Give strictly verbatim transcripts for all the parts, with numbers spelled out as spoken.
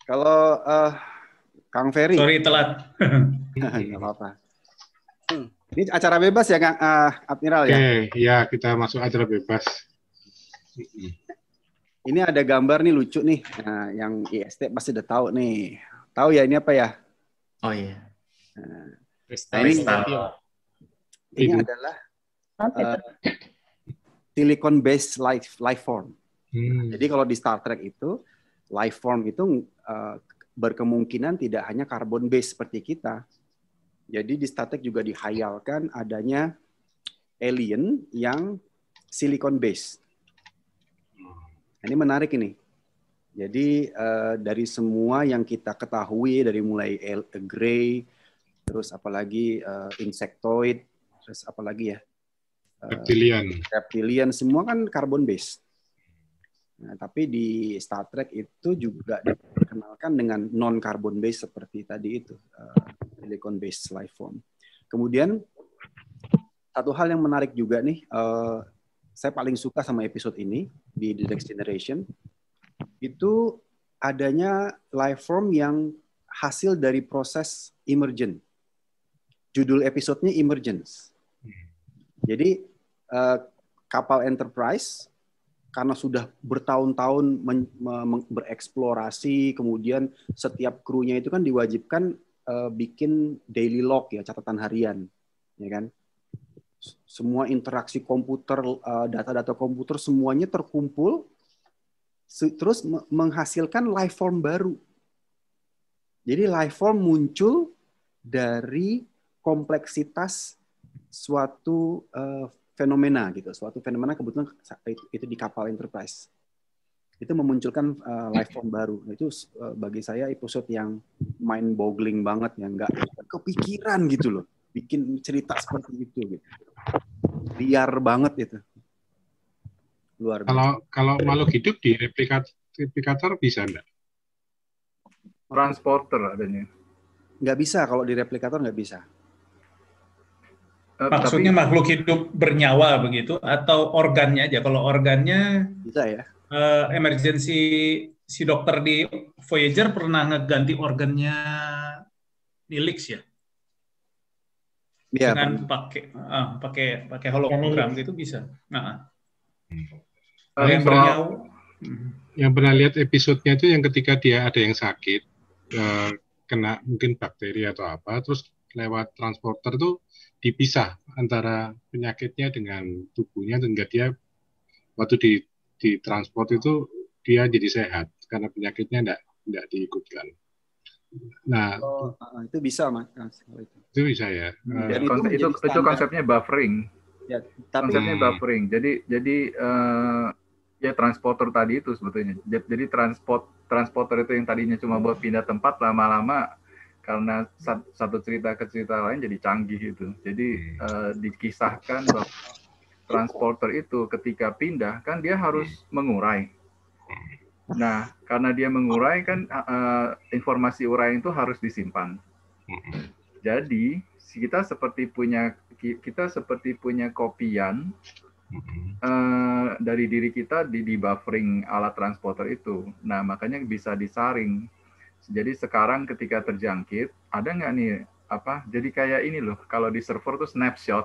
Kalau uh, Kang Ferry, sorry telat. nggak apa-apa. Hmm. Ini acara bebas ya, Kang uh, Admiral Oke, ya? ya kita masuk acara bebas. Ini ada gambar nih lucu nih, nah, yang I S T pasti udah tahu nih. Tahu ya ini apa ya? Oh iya. Nah, Kristal. ini, Kristal. ini Itu. adalah uh, silicon based life life form. Hmm. Jadi kalau di Star Trek itu life form itu uh, berkemungkinan tidak hanya carbon based seperti kita. Jadi di Star Trek juga dihayalkan adanya alien yang silicon based. Ini menarik ini. Jadi uh, dari semua yang kita ketahui dari mulai Grey, terus apalagi uh, insectoid, terus apalagi ya uh, reptilian, reptilian semua kan carbon based. Nah, tapi di Star Trek itu juga diperkenalkan dengan non carbon based seperti tadi itu uh, silicon based life form. Kemudian satu hal yang menarik juga nih, uh, saya paling suka sama episode ini di The Next Generation itu adanya life form yang hasil dari proses emergent. Judul episodenya Emergence. Jadi uh, kapal Enterprise karena sudah bertahun-tahun men- men- bereksplorasi, kemudian setiap krunya itu kan diwajibkan uh, bikin daily log ya, catatan harian, ya kan? Semua interaksi komputer, uh, data-data komputer semuanya terkumpul, se- terus me- menghasilkan life form baru. Jadi life form muncul dari kompleksitas suatu uh, fenomena gitu, suatu fenomena kebetulan itu, itu di kapal Enterprise. Itu memunculkan uh, life form baru. Itu uh, bagi saya episode yang mind boggling banget, yang nggak kepikiran gitu loh, bikin cerita seperti itu gitu. Liar banget itu. Luar biasa. Kalau kalau makhluk hidup di replikator, replikator bisa enggak? Transporter adanya. Nggak bisa, kalau di replikator nggak bisa. Uh, Maksudnya tapi, makhluk hidup bernyawa begitu atau organnya aja? Kalau organnya Bisa ya. uh, emergency si dokter di Voyager pernah ngeganti organnya Nilix ya? Ya, Dengan pakai uh, pakai pakai hologram gitu bisa. Nah, uh, yang soal, bernyawa. Yang pernah lihat episodenya itu yang ketika dia ada yang sakit, eh, kena mungkin bakteri atau apa, terus lewat transporter tuh dipisah antara penyakitnya dengan tubuhnya, sehingga dia waktu di di transport itu dia jadi sehat karena penyakitnya enggak enggak diikutkan. Nah, oh, itu bisa mas. itu bisa ya. Dan uh, konsep, itu itu konsepnya buffering. Ya, tapi konsepnya buffering. Jadi jadi uh, ya transporter tadi itu sebetulnya. Jadi transport transporter itu yang tadinya cuma buat pindah tempat, lama-lama karena satu cerita ke cerita lain jadi canggih gitu. Jadi uh, dikisahkan bahwa transporter itu ketika pindah kan dia harus mengurai. Nah, karena dia mengurai kan uh, informasi uraian itu harus disimpan. Jadi kita seperti punya kita seperti punya kopian uh, dari diri kita di, di buffering alat transporter itu. Nah, makanya bisa disaring. Jadi sekarang ketika terjangkit, ada nggak nih apa? Jadi kayak ini loh, kalau di server tuh snapshot.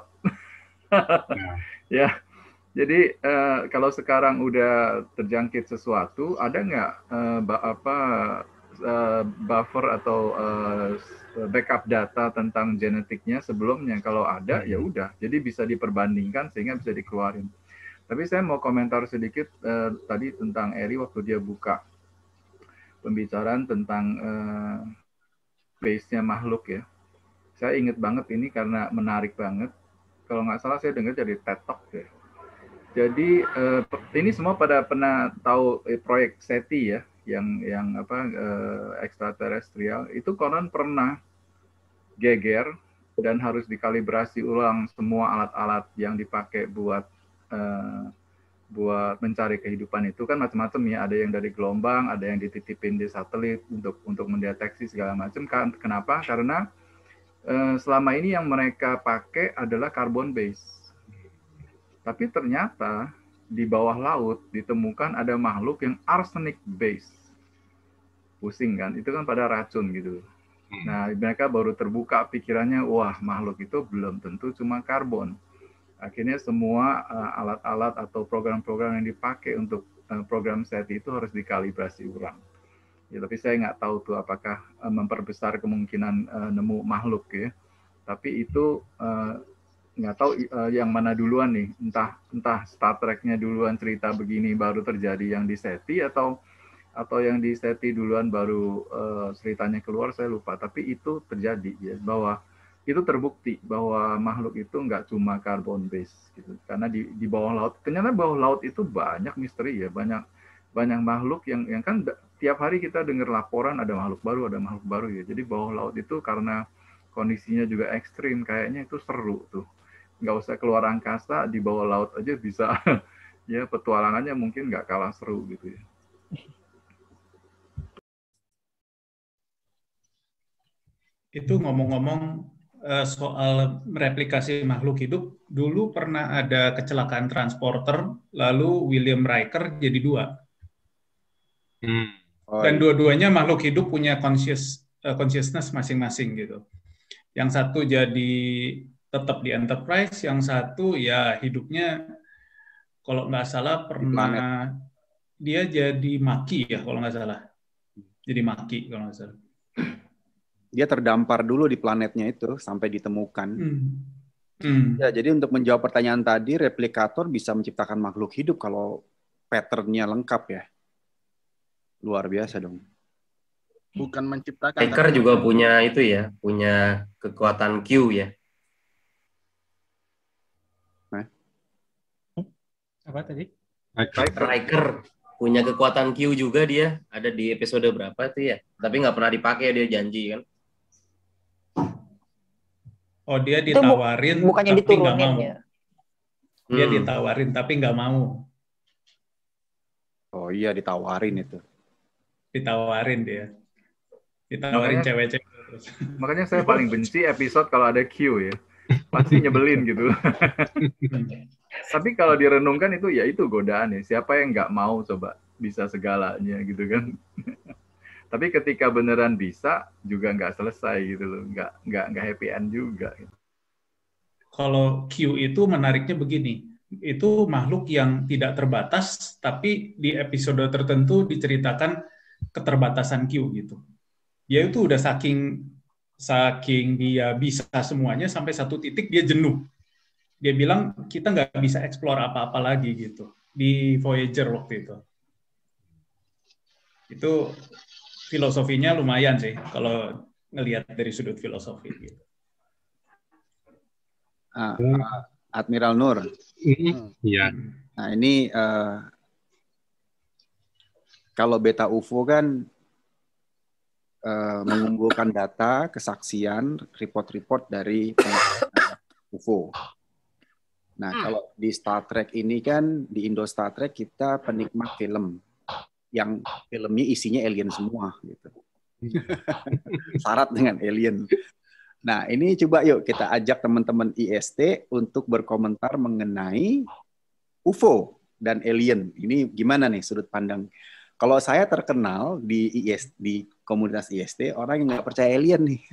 Ya, jadi uh, kalau sekarang udah terjangkit sesuatu, ada nggak uh, apa uh, buffer atau uh, backup data tentang genetiknya sebelumnya? Kalau ada, ya udah. Jadi bisa diperbandingkan sehingga bisa dikeluarin. Tapi saya mau komentar sedikit uh, tadi tentang Eri waktu dia buka pembicaraan tentang uh, base-nya makhluk ya. Saya ingat banget ini karena menarik banget. Kalau nggak salah saya dengar dari TED Talk ya. Jadi uh, ini semua pada pernah tahu eh, proyek SETI ya, yang yang apa uh, ekstraterestrial itu konon pernah geger dan harus dikalibrasi ulang semua alat-alat yang dipakai buat uh, buat mencari kehidupan itu kan macam-macam ya, ada yang dari gelombang, ada yang dititipin di satelit untuk untuk mendeteksi segala macam. Kenapa? Karena uh, selama ini yang mereka pakai adalah carbon base. Tapi ternyata di bawah laut ditemukan ada makhluk yang arsenic base. pusing kan, itu kan pada racun gitu. Nah, mereka baru terbuka pikirannya, wah makhluk itu belum tentu cuma karbon. Akhirnya semua uh, alat-alat atau program-program yang dipakai untuk uh, program SETI itu harus dikalibrasi ulang. Ya, tapi saya nggak tahu tuh apakah uh, memperbesar kemungkinan uh, nemu makhluk ya. Tapi itu uh, nggak tahu uh, yang mana duluan nih. Entah entah Star Trek-nya duluan cerita begini baru terjadi yang di SETI atau atau yang di SETI duluan baru uh, ceritanya keluar, saya lupa. Tapi itu terjadi ya, bahwa itu terbukti bahwa makhluk itu nggak cuma carbon base gitu. Karena di di bawah laut, ternyata bawah laut itu banyak misteri ya, banyak banyak makhluk yang yang kan tiap hari kita dengar laporan ada makhluk baru, ada makhluk baru ya. Jadi bawah laut itu karena kondisinya juga ekstrim, kayaknya itu seru tuh. Nggak usah keluar angkasa, di bawah laut aja bisa ya, petualangannya mungkin nggak kalah seru gitu ya. Itu ngomong-ngomong soal mereplikasi makhluk hidup, dulu pernah ada kecelakaan transporter, lalu William Riker jadi dua. Hmm. Oh, dan iya. Dua-duanya makhluk hidup punya conscious, uh, consciousness masing-masing gitu. Yang satu jadi tetap di Enterprise, yang satu ya hidupnya kalau nggak salah pernah dia jadi maki ya kalau nggak salah. Jadi maki kalau nggak salah. Dia terdampar dulu di planetnya itu sampai ditemukan. Hmm. Hmm. Ya, jadi untuk menjawab pertanyaan tadi, replikator bisa menciptakan makhluk hidup kalau pattern-nya lengkap ya. Luar biasa dong. Bukan menciptakan. Riker juga punya itu ya, punya kekuatan Q ya. Nah. Apa tadi? Riker. Riker punya kekuatan Q juga dia. Ada di episode berapa tuh ya? Tapi nggak pernah dipakai, dia janji kan. Oh, dia ditawarin bu bukannya tapi nggak mau. Ya? Dia hmm. ditawarin tapi nggak mau. Oh iya, ditawarin itu. Ditawarin dia. Ditawarin cewek-cewek. Makanya, makanya saya paling benci episode kalau ada Q ya. Pasti nyebelin gitu. Tapi kalau direnungkan itu ya itu godaan ya. Siapa yang nggak mau coba bisa segalanya gitu kan. Tapi ketika beneran bisa juga nggak selesai gitu loh, nggak nggak nggak happy end juga. Kalau Q itu menariknya begini, itu makhluk yang tidak terbatas, tapi di episode tertentu diceritakan keterbatasan Q gitu. Dia itu udah saking saking dia bisa semuanya sampai satu titik dia jenuh. Dia bilang kita nggak bisa explore apa-apa lagi gitu di Voyager waktu itu. Itu filosofinya lumayan sih kalau ngelihat dari sudut filosofi gitu. Ah, uh, Admiral Nur. Iya. Hmm. Nah ini uh, kalau Beta U F O kan uh, mengumpulkan data, kesaksian, report-report dari U F O. Nah kalau di Star Trek ini kan di Indo Star Trek kita penikmat film. Yang filmnya isinya alien semua gitu. Syarat dengan alien. Nah, ini coba yuk kita ajak teman-teman I S T untuk berkomentar mengenai U F O dan alien. Ini gimana nih sudut pandang? Kalau saya terkenal di I S di komunitas I S T orang yang nggak percaya alien nih.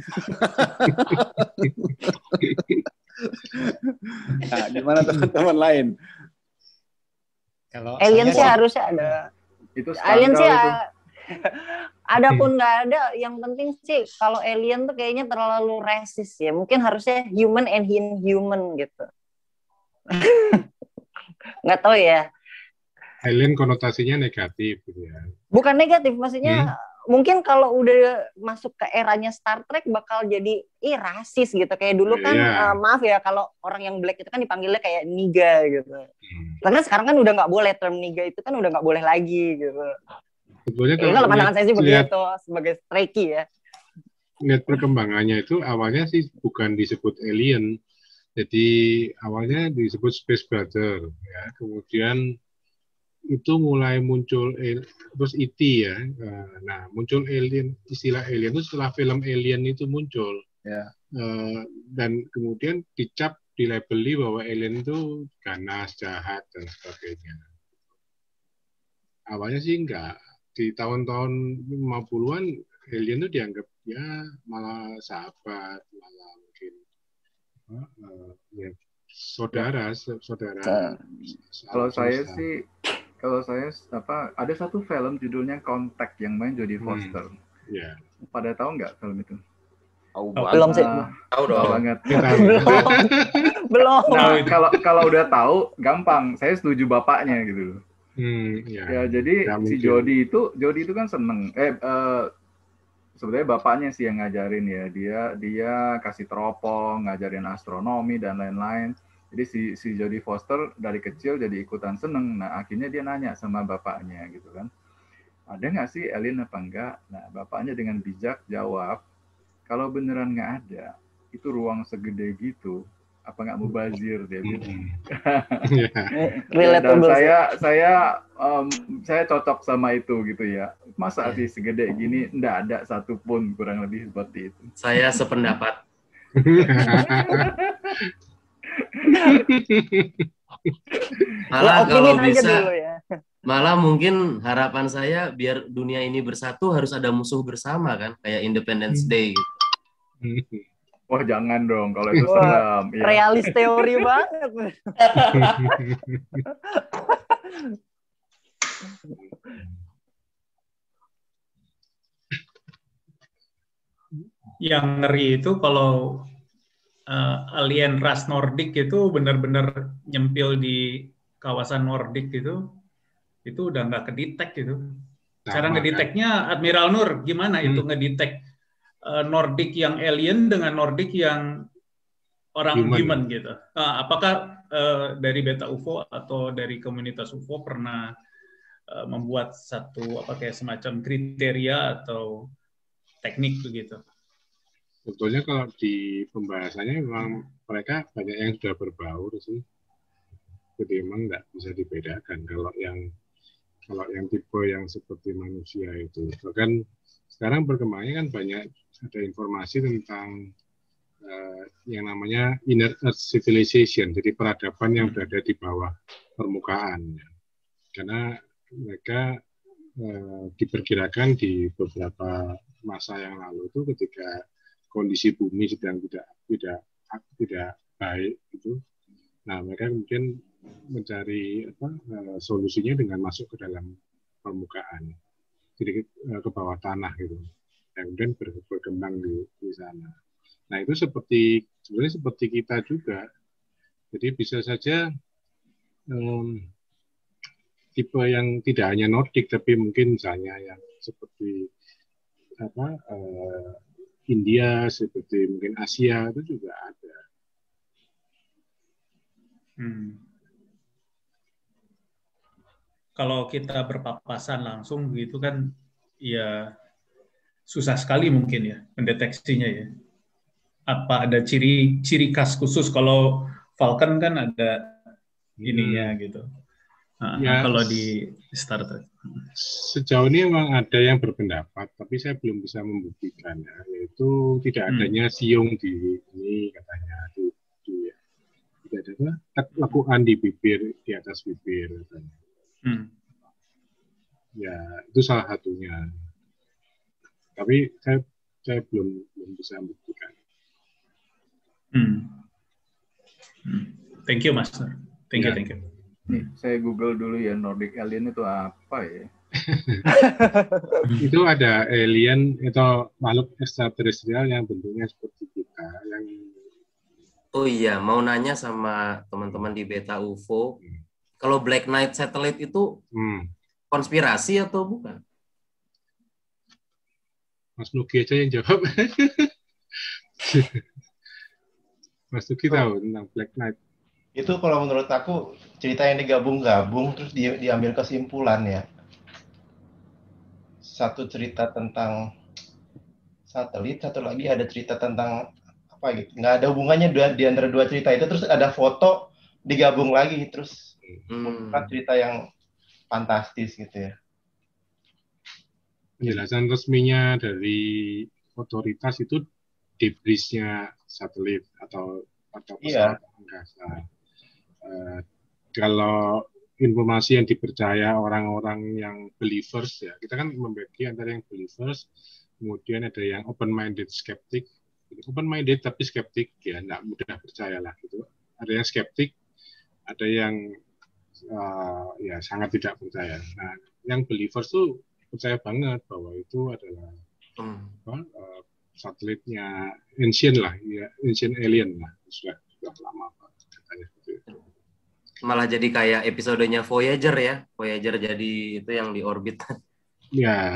Nah, gimana teman-teman lain? Kalau alien sih harusnya ada. Itu alien sih itu. Ada pun nggak ada, yang penting sih kalau alien tuh kayaknya terlalu resis ya, mungkin harusnya human and inhuman gitu. Nggak tahu ya. Alien konotasinya negatif gitu ya. Bukan negatif, maksudnya hmm? mungkin kalau udah masuk ke eranya Star Trek bakal jadi ih rasis gitu, kayak dulu kan yeah. uh, maaf ya kalau orang yang black itu kan dipanggilnya kayak niga gitu. Hmm. Karena sekarang kan udah nggak boleh, term niga itu kan udah nggak boleh lagi gitu. Sebetulnya kalau, kalau pandangan saya sih begitu sebagai Trekkie ya. Lihat perkembangannya itu awalnya sih bukan disebut alien, jadi awalnya disebut Space Brother ya, kemudian itu mulai muncul terus E T ya. Nah, muncul alien, istilah alien itu setelah film Alien itu muncul. Ya. Dan kemudian dicap, dilabeli bahwa alien itu ganas, jahat dan sebagainya. Awalnya sih enggak. di tahun-tahun lima puluhan alien itu dianggap ya malah sahabat, malah mungkin uh, ya, saudara, saudara. Kalau saya sih, kalau saya apa ada satu film judulnya Contact yang main Jodie Foster. Hmm, yeah. Pada tahu nggak film itu? Tahu banget. Belum sih. Uh, tahu dong. banget. Belum. Belum. Nah, kalau kalau udah tahu gampang, saya setuju bapaknya gitu. Hmm, ya. Ya, jadi ya, si Jodie itu Jodie itu kan seneng. Eh uh, sebenarnya bapaknya sih yang ngajarin ya. Dia dia kasih teropong, ngajarin astronomi dan lain-lain. Jadi si si Jodie Foster dari kecil jadi ikutan seneng. Nah, akhirnya dia nanya sama bapaknya gitu kan. Ada nggak sih alien apa enggak? Nah, bapaknya dengan bijak jawab, kalau beneran nggak ada, itu ruang segede gitu, apa nggak mubazir dia gitu. Ya, dan saya saya um, saya cocok sama itu gitu ya. Masa sih segede gini nggak ada satupun, kurang lebih seperti itu. Saya sependapat. Malah kalau bisa, ya. Malah mungkin harapan saya biar dunia ini bersatu harus ada musuh bersama kan, kayak Independence Day. Gitu. Wah jangan dong, kalau itu serem. Ya. Realis teori banget. Yang ngeri itu kalau uh, alien ras Nordik itu benar-benar nyempil di kawasan Nordik gitu, itu udah nggak kedetek gitu. Cara ngedeteknya, Admiral Nur, gimana hmm. itu ngedetek uh, Nordik yang alien dengan Nordik yang orang human, human gitu? Uh, apakah uh, dari Beta U F O atau dari komunitas U F O pernah uh, membuat satu apa kayak semacam kriteria atau teknik begitu? Sebetulnya kalau di pembahasannya memang mereka banyak yang sudah berbaur sih. Jadi memang nggak bisa dibedakan kalau yang kalau yang tipe yang seperti manusia itu. Bahkan sekarang berkembangnya kan banyak ada informasi tentang uh, yang namanya inner earth civilization, jadi peradaban yang berada di bawah permukaan. Karena mereka uh, diperkirakan di beberapa masa yang lalu itu ketika kondisi bumi sedang tidak tidak tidak baik itu, nah mereka kemudian mencari apa uh, solusinya dengan masuk ke dalam permukaan, jadi uh, ke bawah tanah gitu, yang kemudian ber, berkembang di, di sana. Nah itu seperti sebenarnya seperti kita juga, jadi bisa saja um, tipe yang tidak hanya Nordik tapi mungkin misalnya yang seperti apa uh, India, seperti mungkin Asia itu juga ada. Hmm. Kalau kita berpapasan langsung begitu kan, ya susah sekali mungkin ya mendeteksinya ya. Apa ada ciri ciri khas khusus? Kalau Falcon kan ada ininya hmm. gitu. Nah, ya, kalau di Star Trek. Sejauh ini memang ada yang berpendapat, tapi saya belum bisa membuktikan ya, yaitu tidak adanya hmm. siung di ini katanya di, di tidak ada lekukan di bibir, di atas bibir katanya. Hmm. Ya itu salah satunya. Tapi saya saya belum belum bisa membuktikan. Hmm. Hmm. Thank you, Master. Thank ya. you, thank you. Nih, saya Google dulu ya, Nordic alien itu apa ya? Itu ada alien atau makhluk ekstraterestrial yang bentuknya seperti kita. Yang... Oh iya, mau nanya sama teman-teman di Beta U F O, hmm. kalau Black Knight Satellite itu hmm. konspirasi atau bukan? Mas Nugi aja yang jawab. Mas Nugi oh. tahu tentang Black Knight. Itu kalau menurut aku cerita yang digabung-gabung terus di, diambil kesimpulan ya. Satu cerita tentang satelit, satu lagi ada cerita tentang apa gitu. Nggak ada hubungannya dua, di antara dua cerita itu, terus ada foto digabung lagi terus hmm. cerita yang fantastis gitu ya. Penjelasan resminya dari otoritas itu debrisnya satelit atau atau pesawat iya. angkasa. Uh, kalau informasi yang dipercaya orang-orang yang believers ya. Kita kan membagi antara yang believers, kemudian ada yang open-minded skeptik. Open-minded tapi skeptik ya nggak mudah percaya lah gitu. Ada yang skeptik, ada yang uh, ya sangat tidak percaya. Nah, yang believers tuh percaya banget bahwa itu adalah hmm. apa, uh, satelitnya ancient lah, ya ancient alien lah, sudah sudah lama katanya seperti itu. Malah jadi kayak episodenya Voyager ya, Voyager jadi itu yang di orbit. Ya.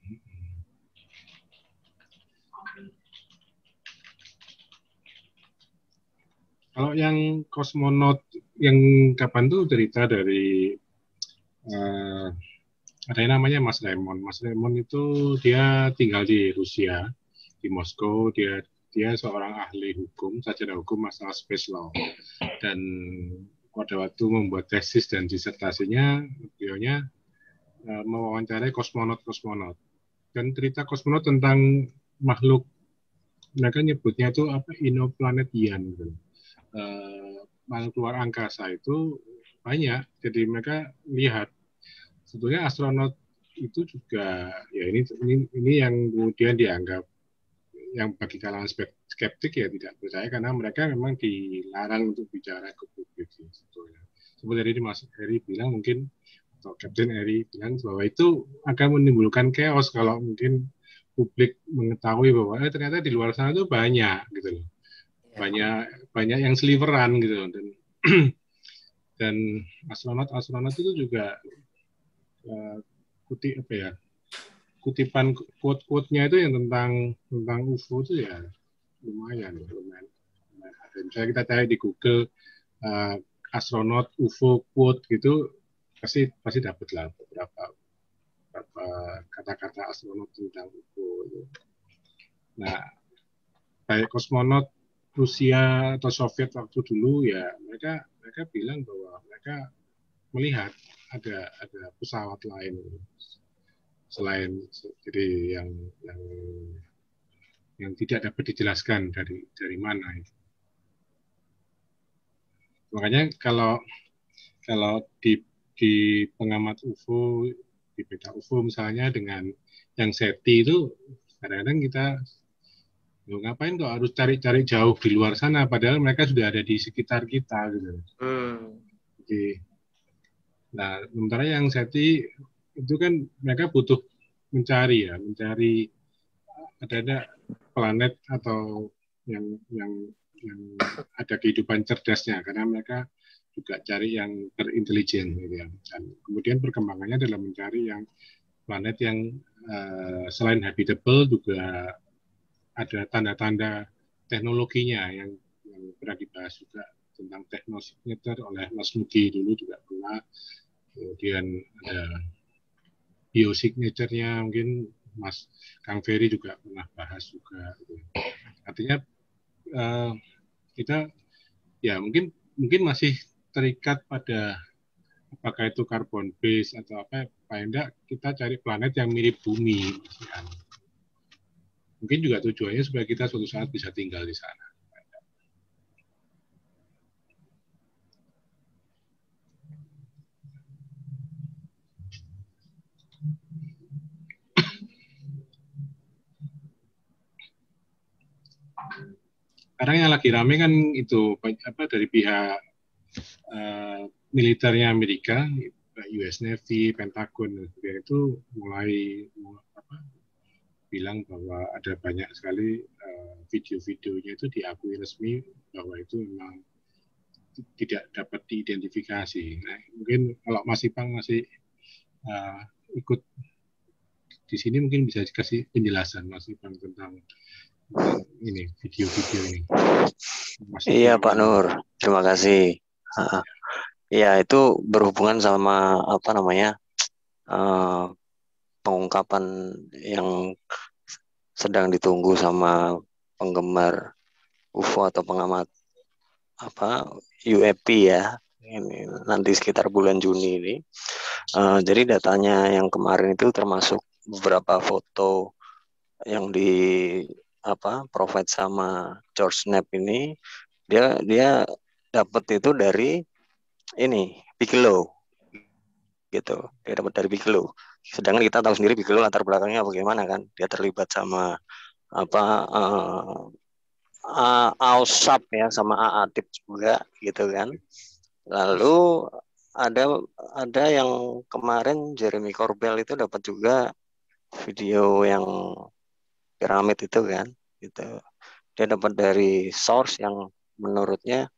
Kalau yang kosmonot yang kapan tuh cerita dari uh, ada yang namanya Mas Raymond. Mas Raymond itu dia tinggal di Rusia, di Moskow. Dia dia seorang ahli hukum, sarjana hukum masalah space law. Dan pada waktu membuat tesis dan disertasinya, beliaunya uh, mewawancarai kosmonot-kosmonot. Dan cerita kosmonot tentang makhluk, mereka nyebutnya itu apa, inoplanetian. Gitu. Uh, makhluk luar angkasa itu banyak. Jadi mereka lihat, sebetulnya astronot itu juga, ya ini ini, ini yang kemudian dianggap, yang bagi kalangan skeptik ya tidak percaya karena mereka memang dilarang untuk bicara ke publik sebetulnya. Seperti tadi Mas Heri bilang mungkin, atau Kapten Heri bilang bahwa itu akan menimbulkan chaos kalau mungkin publik mengetahui bahwa eh, ternyata di luar sana itu banyak gitu loh, banyak banyak yang sliveran gitu loh. Dan dan astronot-astronot itu juga uh, kutip apa ya? Kutipan quote-quote-nya itu yang tentang tentang U F O itu ya lumayan, lumayan. Nah, misalnya kita cari di Google uh, astronot U F O quote gitu, pasti pasti dapat lah beberapa beberapa kata-kata astronot tentang U F O. Nah, kayak kosmonot Rusia atau Soviet waktu dulu ya mereka mereka bilang bahwa mereka melihat ada ada pesawat lain selain jadi yang yang yang tidak dapat dijelaskan dari dari mana itu. Makanya kalau kalau di di pengamat U F O, di beda U F O misalnya dengan yang SETI itu kadang-kadang kita loh, ngapain kok harus cari-cari jauh di luar sana padahal mereka sudah ada di sekitar kita gitu. Hmm. Jadi, nah sementara yang SETI itu kan mereka butuh mencari ya, mencari ada-ada planet atau yang yang yang ada kehidupan cerdasnya karena mereka juga cari yang berintelijen gitu ya. Dan kemudian perkembangannya adalah mencari yang planet yang uh, selain habitable juga ada tanda-tanda teknologinya yang, yang pernah dibahas juga tentang teknosignature oleh Mas Nugi dulu juga pernah. Kemudian ada biosignature-nya mungkin Mas Kang Ferry juga pernah bahas juga. Artinya uh, kita ya mungkin mungkin masih terikat pada apakah itu carbon base atau apa, paling enggak kita cari planet yang mirip bumi. Mungkin juga tujuannya supaya kita suatu saat bisa tinggal di sana. Sekarang yang lagi rame kan itu apa dari pihak uh, militernya Amerika, U S Navy, Pentagon itu mulai apa, bilang bahwa ada banyak sekali uh, video-videonya itu diakui resmi bahwa itu memang tidak dapat diidentifikasi. Nah, mungkin kalau Mas Ipang masih uh, ikut di sini mungkin bisa dikasih penjelasan Mas Ipang tentang ini video-video ini. Mas iya Pak Nur, terima kasih. Uh, ya itu berhubungan sama apa namanya uh, pengungkapan yang sedang ditunggu sama penggemar U F O atau pengamat apa U A P ya. Ini nanti sekitar bulan Juni ini. Uh, jadi datanya yang kemarin itu termasuk beberapa foto yang di apa provide sama George Knapp ini, dia dia dapat itu dari ini Bigelow gitu. Dia dapat dari Bigelow. Sedangkan kita tahu sendiri Bigelow latar belakangnya bagaimana kan? Dia terlibat sama apa uh, uh, Ausap ya, sama Aatip juga gitu kan. Lalu ada ada yang kemarin Jeremy Corbell itu dapat juga video yang piramid itu kan, gitu. Dia dapat dari source yang menurutnya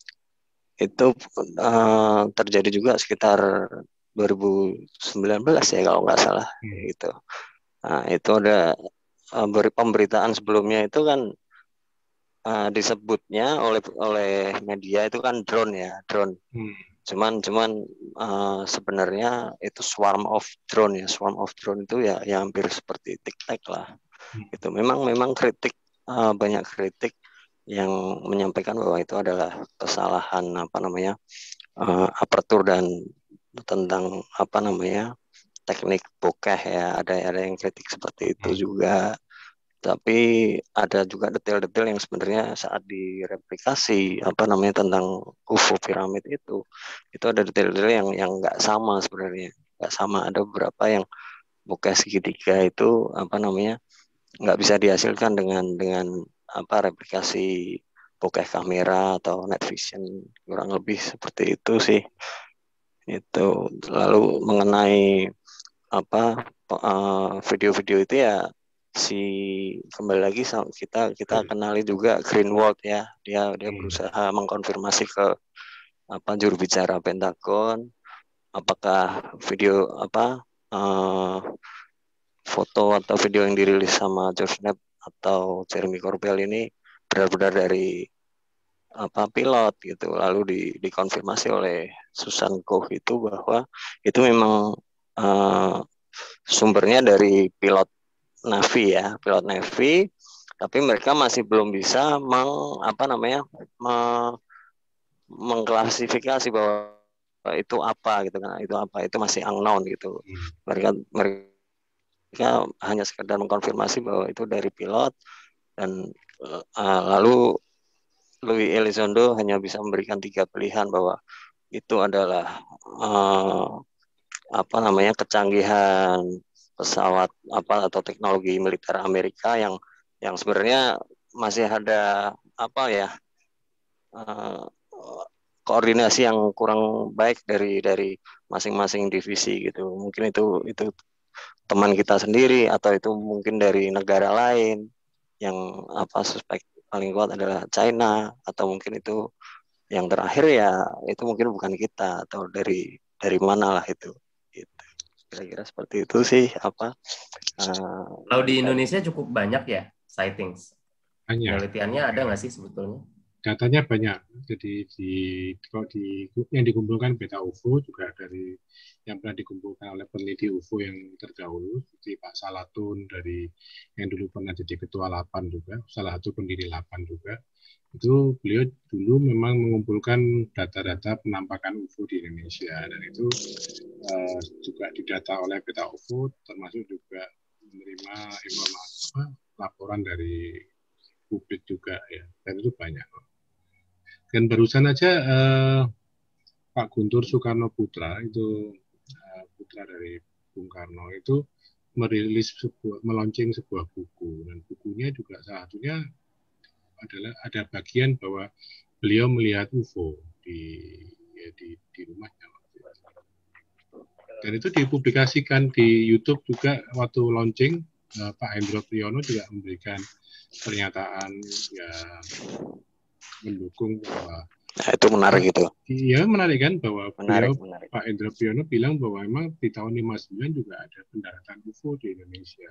itu uh, terjadi juga sekitar dua ribu sembilan belas ya kalau nggak salah, hmm. gitu. Nah itu ada uh, pemberitaan sebelumnya itu kan uh, disebutnya oleh oleh media itu kan drone ya, drone. Hmm. Cuman cuman uh, sebenarnya itu swarm of drone ya, swarm of drone itu ya, ya hampir seperti tic-tac lah. Hmm. Itu memang memang kritik uh, banyak kritik yang menyampaikan bahwa itu adalah kesalahan apa namanya uh, apertur dan tentang apa namanya teknik bokeh ya, ada ada yang kritik seperti itu hmm. juga. Tapi ada juga detail-detail yang sebenarnya saat direplikasi apa namanya tentang U F O piramid itu, itu ada detail-detail yang yang nggak sama sebenarnya, nggak sama. Ada beberapa yang bokeh segitiga itu apa namanya nggak bisa dihasilkan dengan dengan apa replikasi bokeh kamera atau night vision, kurang lebih seperti itu sih. Itu lalu mengenai apa uh, video-video itu ya, si kembali lagi kita kita kenali juga Greenwald ya, dia dia berusaha mengkonfirmasi ke apa juru bicara Pentagon apakah video apa uh, foto atau video yang dirilis sama George Knapp atau Jeremy Corbell ini benar-benar dari apa pilot gitu. Lalu di, dikonfirmasi oleh Susan Koch itu bahwa itu memang uh, sumbernya dari pilot Navy ya, pilot Navy, tapi mereka masih belum bisa meng apa namanya me, mengklasifikasi bahwa itu apa gitu kan, itu apa, itu masih unknown gitu. Mereka mereka Mereka hanya sekedar mengkonfirmasi bahwa itu dari pilot, dan uh, lalu Louis Elizondo hanya bisa memberikan tiga pilihan bahwa itu adalah uh, apa namanya kecanggihan pesawat apa atau teknologi militer Amerika yang yang sebenarnya masih ada apa ya uh, koordinasi yang kurang baik dari dari masing-masing divisi gitu. Mungkin itu itu teman kita sendiri atau itu mungkin dari negara lain yang apa suspek paling kuat adalah China, atau mungkin itu yang terakhir ya itu mungkin bukan kita atau dari dari mana lah itu gitu. Kira-kira seperti itu sih apa uh, kalau di Indonesia cukup banyak ya sightings. Banyak. Penelitiannya ada nggak sih sebetulnya? Datanya banyak. Jadi di kalau di yang dikumpulkan beta U F O juga dari yang pernah dikumpulkan oleh peneliti U F O yang terdahulu seperti Pak Salatun dari yang dulu pernah jadi ketua lapan juga, salah satu pendiri lapan juga. Itu beliau dulu memang mengumpulkan data-data penampakan U F O di Indonesia, dan itu uh, juga didata oleh beta U F O, termasuk juga menerima informasi laporan dari publik juga ya, dan itu banyak. Dan barusan aja eh, Pak Guntur Soekarno Putra itu eh, putra dari Bung Karno itu merilis sebuah meluncing sebuah buku, dan bukunya juga salah satunya adalah ada bagian bahwa beliau melihat U F O di ya, di, di rumahnya. Dan itu dipublikasikan di YouTube juga waktu launching. eh, Pak Hendro Priyono juga memberikan pernyataan ya mendukung bahwa nah, itu menarik itu. Iya menarik kan bahwa menarik, beliau menarik. Pak Hendro Priyono bilang bahwa memang di tahun lima puluh sembilan juga ada pendaratan U F O di Indonesia.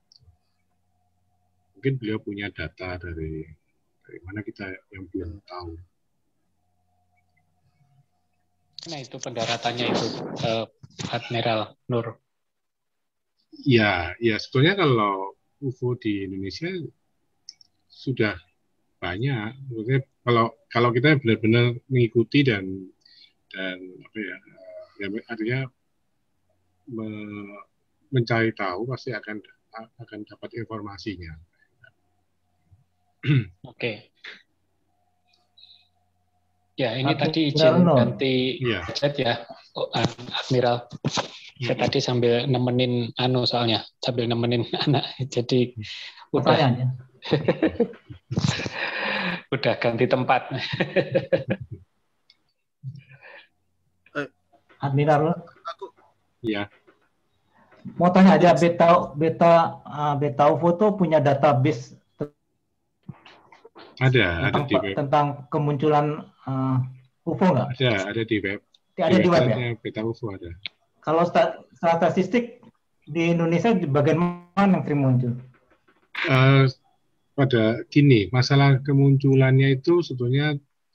Mungkin beliau punya data dari dari mana kita yang belum tahu. Nah itu pendaratannya itu eh, Admiral Nur. Ya, ya sebetulnya kalau U F O di Indonesia sudah banyak. Maksudnya kalau kalau kita benar-benar mengikuti dan dan apa ya, ya artinya me, mencari tahu pasti akan akan dapat informasinya. Oke. Ya, ini Aku tadi izin no. ganti Iya. chat ya, oh, Admiral. Saya tadi sambil nemenin Anu soalnya, sambil nemenin anak, jadi udah udah ganti tempat. Admiral. Aku. Iya. Mau tanya aja, beta beta uh, beta U F O tuh punya database Ada, tentang, ada di web. tentang kemunculan uh, U F O nggak? Ada, ada di web. Ada di, di web ya? Beta U F O ada. Kalau stat, statistik di Indonesia di bagian mana yang sering muncul? Uh, pada gini, masalah kemunculannya itu sebetulnya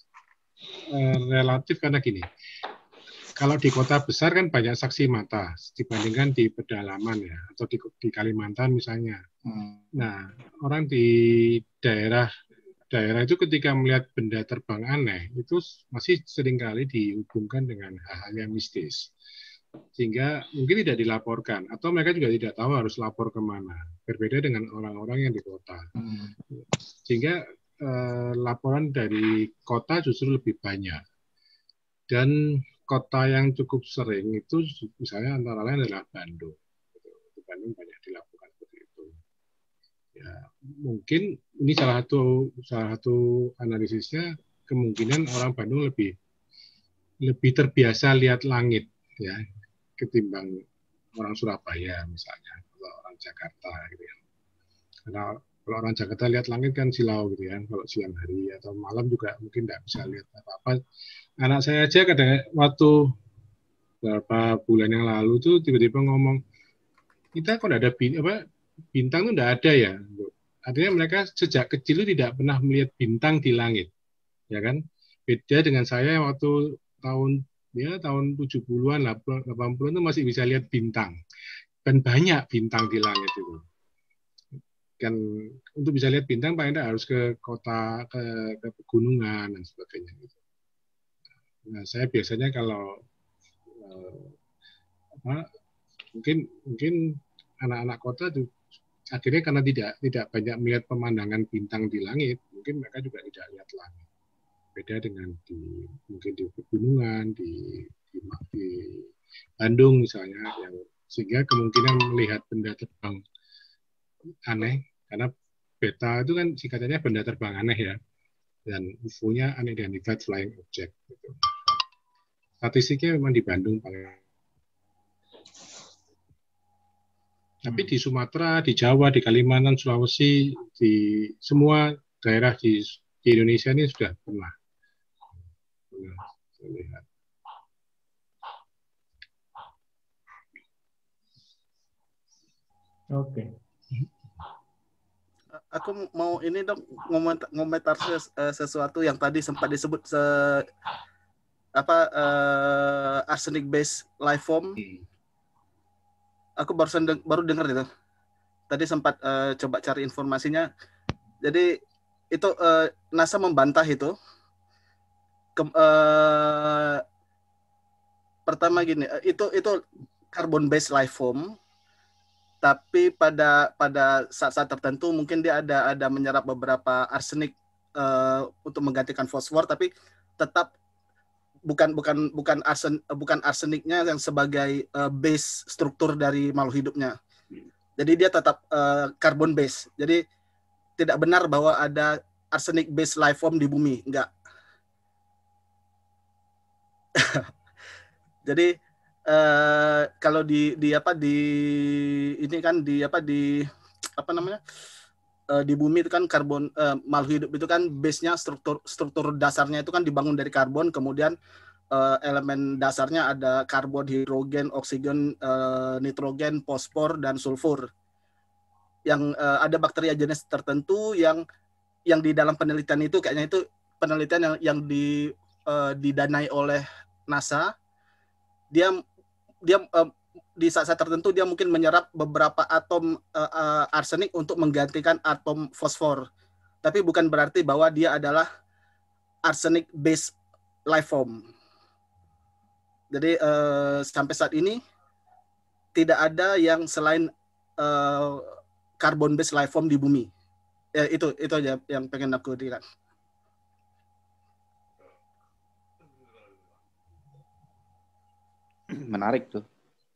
uh, relatif karena gini. Kalau di kota besar kan banyak saksi mata dibandingkan di pedalaman ya, atau di, di Kalimantan misalnya. Hmm. Nah, orang di daerah daerah itu ketika melihat benda terbang aneh itu masih seringkali dihubungkan dengan hal-hal yang mistis, sehingga mungkin tidak dilaporkan atau mereka juga tidak tahu harus lapor kemana. Berbeda dengan orang-orang yang di kota, hmm. sehingga eh, laporan dari kota justru lebih banyak. Dan kota yang cukup sering itu misalnya antara lain adalah Bandung. Di Bandung banyak dilakukan seperti itu. Ya, mungkin ini salah satu salah satu analisisnya, kemungkinan orang Bandung lebih lebih terbiasa lihat langit ya ketimbang orang Surabaya misalnya, atau orang Jakarta gitu ya. Karena kalau orang Jakarta lihat langit kan silau gitu ya, kalau siang hari atau malam juga mungkin tidak bisa lihat apa-apa. Anak saya aja kadang waktu beberapa bulan yang lalu tuh tiba-tiba ngomong, kita kok ada apa, bintang tuh tidak ada ya. Artinya mereka sejak kecil itu tidak pernah melihat bintang di langit, ya kan? Beda dengan saya waktu tahun ya tahun tujuh puluhan, delapan puluhan itu masih bisa lihat bintang, dan banyak bintang di langit itu. Kan untuk bisa lihat bintang paling tidak harus ke kota, ke, ke pegunungan dan sebagainya gitu. Nah, saya biasanya kalau eh, apa, mungkin mungkin anak-anak kota tuh akhirnya karena tidak tidak banyak melihat pemandangan bintang di langit, mungkin mereka juga tidak lihat langit. Beda dengan di mungkin di pegunungan, di di, di Bandung misalnya, yang sehingga kemungkinan melihat benda terbang aneh, karena beta itu kan singkatannya benda terbang aneh ya, dan U F O-nya unidentified flying object gitu. Statistiknya memang di Bandung paling. Tapi di Sumatera, di Jawa, di Kalimantan, Sulawesi, di semua daerah di, di Indonesia ini sudah pernah. Pernah saya lihat. Oke. Aku mau ini dong ngomentar, ngomentar ses, sesuatu yang tadi sempat disebut se, apa uh, arsenic based life form. Aku barusan de baru dengar itu. Tadi sempat uh, coba cari informasinya. Jadi itu uh, NASA membantah itu. Ke, uh, pertama gini, itu itu carbon based life form. Tapi pada pada saat-saat tertentu mungkin dia ada ada menyerap beberapa arsenik uh, untuk menggantikan fosfor, tapi tetap bukan bukan bukan arsen bukan arseniknya yang sebagai uh, base struktur dari makhluk hidupnya. Jadi dia tetap uh, carbon base. Jadi tidak benar bahwa ada arsenic based life form di bumi, enggak. Jadi uh, kalau di di apa di ini kan di apa di apa namanya? Uh, di bumi itu kan karbon uh, makhluk hidup itu kan base-nya struktur struktur dasarnya itu kan dibangun dari karbon, kemudian uh, elemen dasarnya ada karbon, hidrogen, oksigen, uh, nitrogen, fosfor dan sulfur. Yang uh, ada bakteria jenis tertentu yang yang di dalam penelitian itu kayaknya itu penelitian yang yang di uh, didanai oleh NASA. Dia dia uh, di saat-saat tertentu dia mungkin menyerap beberapa atom uh, uh, arsenik untuk menggantikan atom fosfor. Tapi bukan berarti bahwa dia adalah arsenic based life form. Jadi uh, sampai saat ini tidak ada yang selain uh, carbon based life form di bumi. Ya, itu itu aja yang pengen aku dirikan. menarik tuh.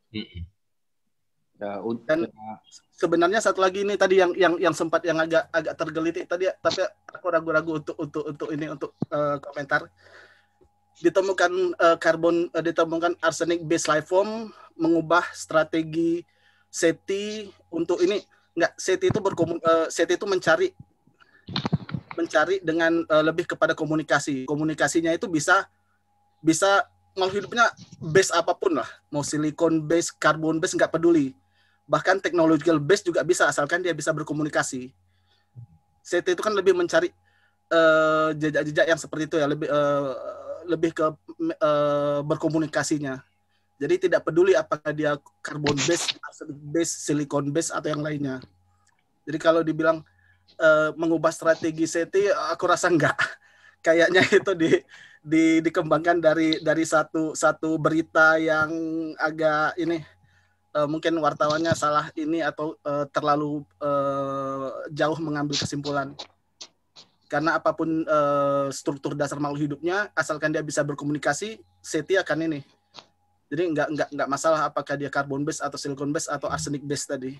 Ya, Dan sebenarnya satu lagi ini tadi yang yang yang sempat yang agak agak tergelitik tadi, tapi aku ragu-ragu untuk untuk untuk ini untuk uh, komentar. Ditemukan uh, karbon uh, ditemukan arsenic based life form mengubah strategi SETI untuk ini enggak SETI itu berkomun uh, SETI itu mencari mencari dengan uh, lebih kepada komunikasi. Komunikasinya itu bisa bisa makhluk hidupnya base apapun lah, mau silikon base, karbon base nggak peduli. Bahkan technological base juga bisa asalkan dia bisa berkomunikasi. SETI itu kan lebih mencari uh, jejak-jejak yang seperti itu ya, lebih uh, lebih ke uh, berkomunikasinya. Jadi tidak peduli apakah dia karbon base, arsenic base, silikon base atau yang lainnya. Jadi kalau dibilang uh, mengubah strategi SETI, aku rasa enggak. Kayaknya itu di, di dikembangkan dari dari satu satu berita yang agak ini. Uh, mungkin wartawannya salah ini atau uh, terlalu uh, jauh mengambil kesimpulan. Karena apapun uh, struktur dasar makhluk hidupnya, asalkan dia bisa berkomunikasi, SETI akan ini. Jadi nggak nggak nggak masalah apakah dia karbon base atau silicon base atau arsenic base tadi.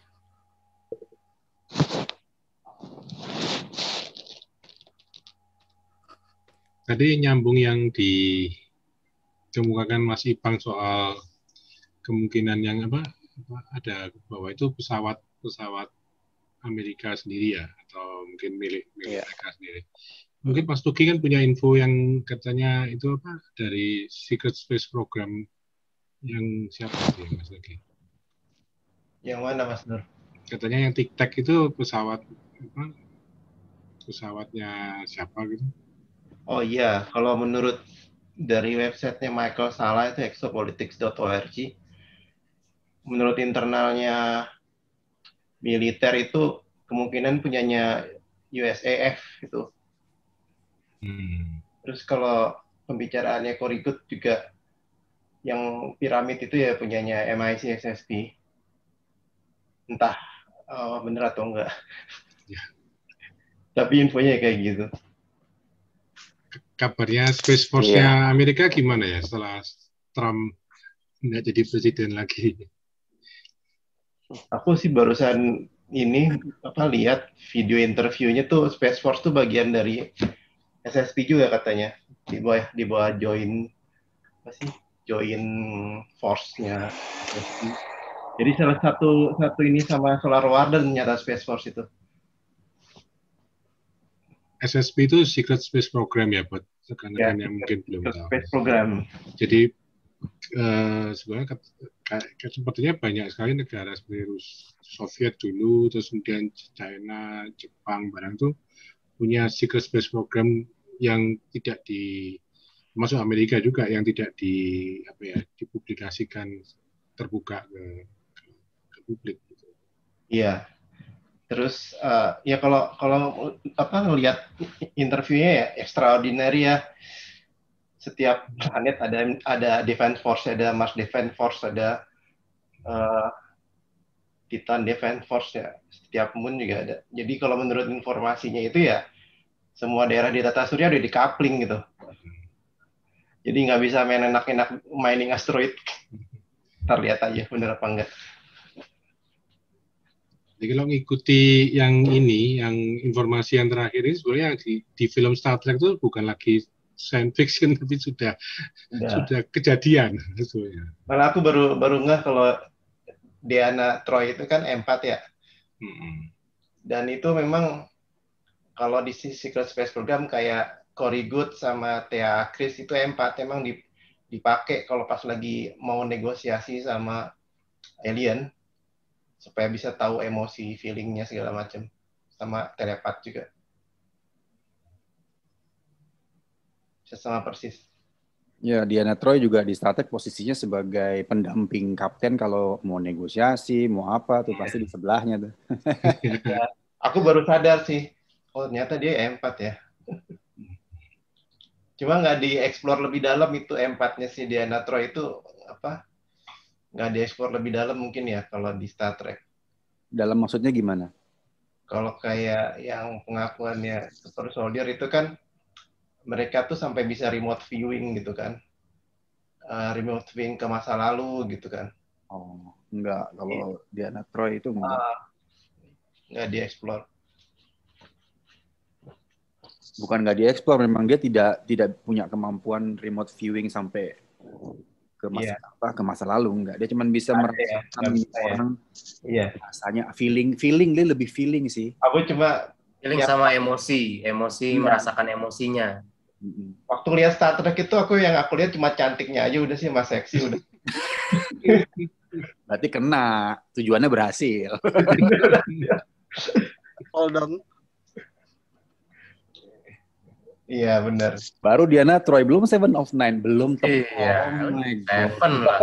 Tadi nyambung yang dikemukakan Mas Ipang soal kemungkinan yang apa? Ada bahwa itu pesawat pesawat Amerika sendiri ya, atau mungkin milik milik yeah. mereka sendiri. Mungkin Mas Tuki kan punya info yang katanya itu apa dari Secret Space Program yang siapa sih Mas Tuki? Yang mana Mas Nur? Katanya yang Tic Tac itu pesawat apa? Pesawatnya siapa gitu? Oh iya, kalau menurut dari websitenya Michael Salla itu exopolitics dot org. Menurut internalnya militer itu kemungkinan punyanya U S A F itu. Hmm. Terus kalau pembicaraannya Korikut juga yang piramid itu ya punyanya M I C S S P. Entah uh, bener atau enggak. Ya. Tapi infonya kayak gitu. Kabarnya Space Force-nya iya. Amerika gimana ya setelah Trump nggak jadi presiden lagi? Aku sih barusan ini apa lihat video interviewnya tuh Space Force tuh bagian dari S S P juga katanya di bawah di bawah join apa sih join force-nya S S P. Jadi salah satu satu ini sama Solar Warden nyata Space Force itu. S S P itu Secret Space Program ya buat rekan-rekan ya, yang mungkin belum tahu. Space Program. Jadi uh, sebenarnya sepertinya banyak sekali negara seperti Rus, Soviet dulu, terus kemudian China, Jepang, barang itu punya Secret Space Program yang tidak di, masuk Amerika juga yang tidak di apa ya dipublikasikan terbuka ke, ke, ke publik. Gitu. Iya. Terus uh, ya kalau kalau apa ngelihat interviewnya ya extraordinary ya. Setiap planet ada ada Defense Force, ada Mars Defense Force, ada uh, Titan Defense Force ya. Setiap moon juga ada. Jadi kalau menurut informasinya itu ya semua daerah di tata surya udah di-coupling gitu. Jadi nggak bisa main enak-enak mining asteroid. Terlihat aja bener apa enggak. Jadi kalau ngikuti yang ini, yang informasi yang terakhir ini sebenarnya di, di film Star Trek itu bukan lagi science fiction tapi sudah ya. sudah kejadian sebenarnya. Malah aku baru baru nggak kalau Deanna Troi itu kan empat ya. Hmm. Dan itu memang kalau di Secret Space Program kayak Corey Goode sama Thea Chris itu empat memang dipakai kalau pas lagi mau negosiasi sama alien supaya bisa tahu emosi, feelingnya segala macam, sama telepat juga. Sama persis. Ya, Deanna Troi juga di Star Trek posisinya sebagai pendamping kapten kalau mau negosiasi, mau apa tuh pasti di sebelahnya tuh. Ya, aku baru sadar sih, oh ternyata dia empat ya. Cuma nggak dieksplor lebih dalam itu empatnya si Deanna Troi itu apa? Nggak dieksplor lebih dalam mungkin ya kalau di Star Trek. Dalam maksudnya gimana? Kalau kayak yang pengakuannya Super Soldier itu kan mereka tuh sampai bisa remote viewing gitu kan. uh, remote viewing ke masa lalu gitu kan. Oh, enggak. Kalau Diana Troy itu enggak. Uh, enggak dieksplor. Bukan enggak dieksplor, memang dia tidak tidak punya kemampuan remote viewing sampai ke masa yeah. apa ke masa lalu, enggak. Dia cuma bisa merasakan ya, orang iya. rasanya feeling feeling dia lebih feeling sih. Aku cuma feeling ya, sama emosi, emosi ya. Merasakan emosinya. Waktu lihat Star Trek itu aku yang aku lihat cuma cantiknya aja udah sih, mas seksi udah. Berarti kena, tujuannya berhasil. Hold on. Iya benar. Baru Diana Troy belum Seven of Nine, belum tepat. Iya, oh my Seven lah.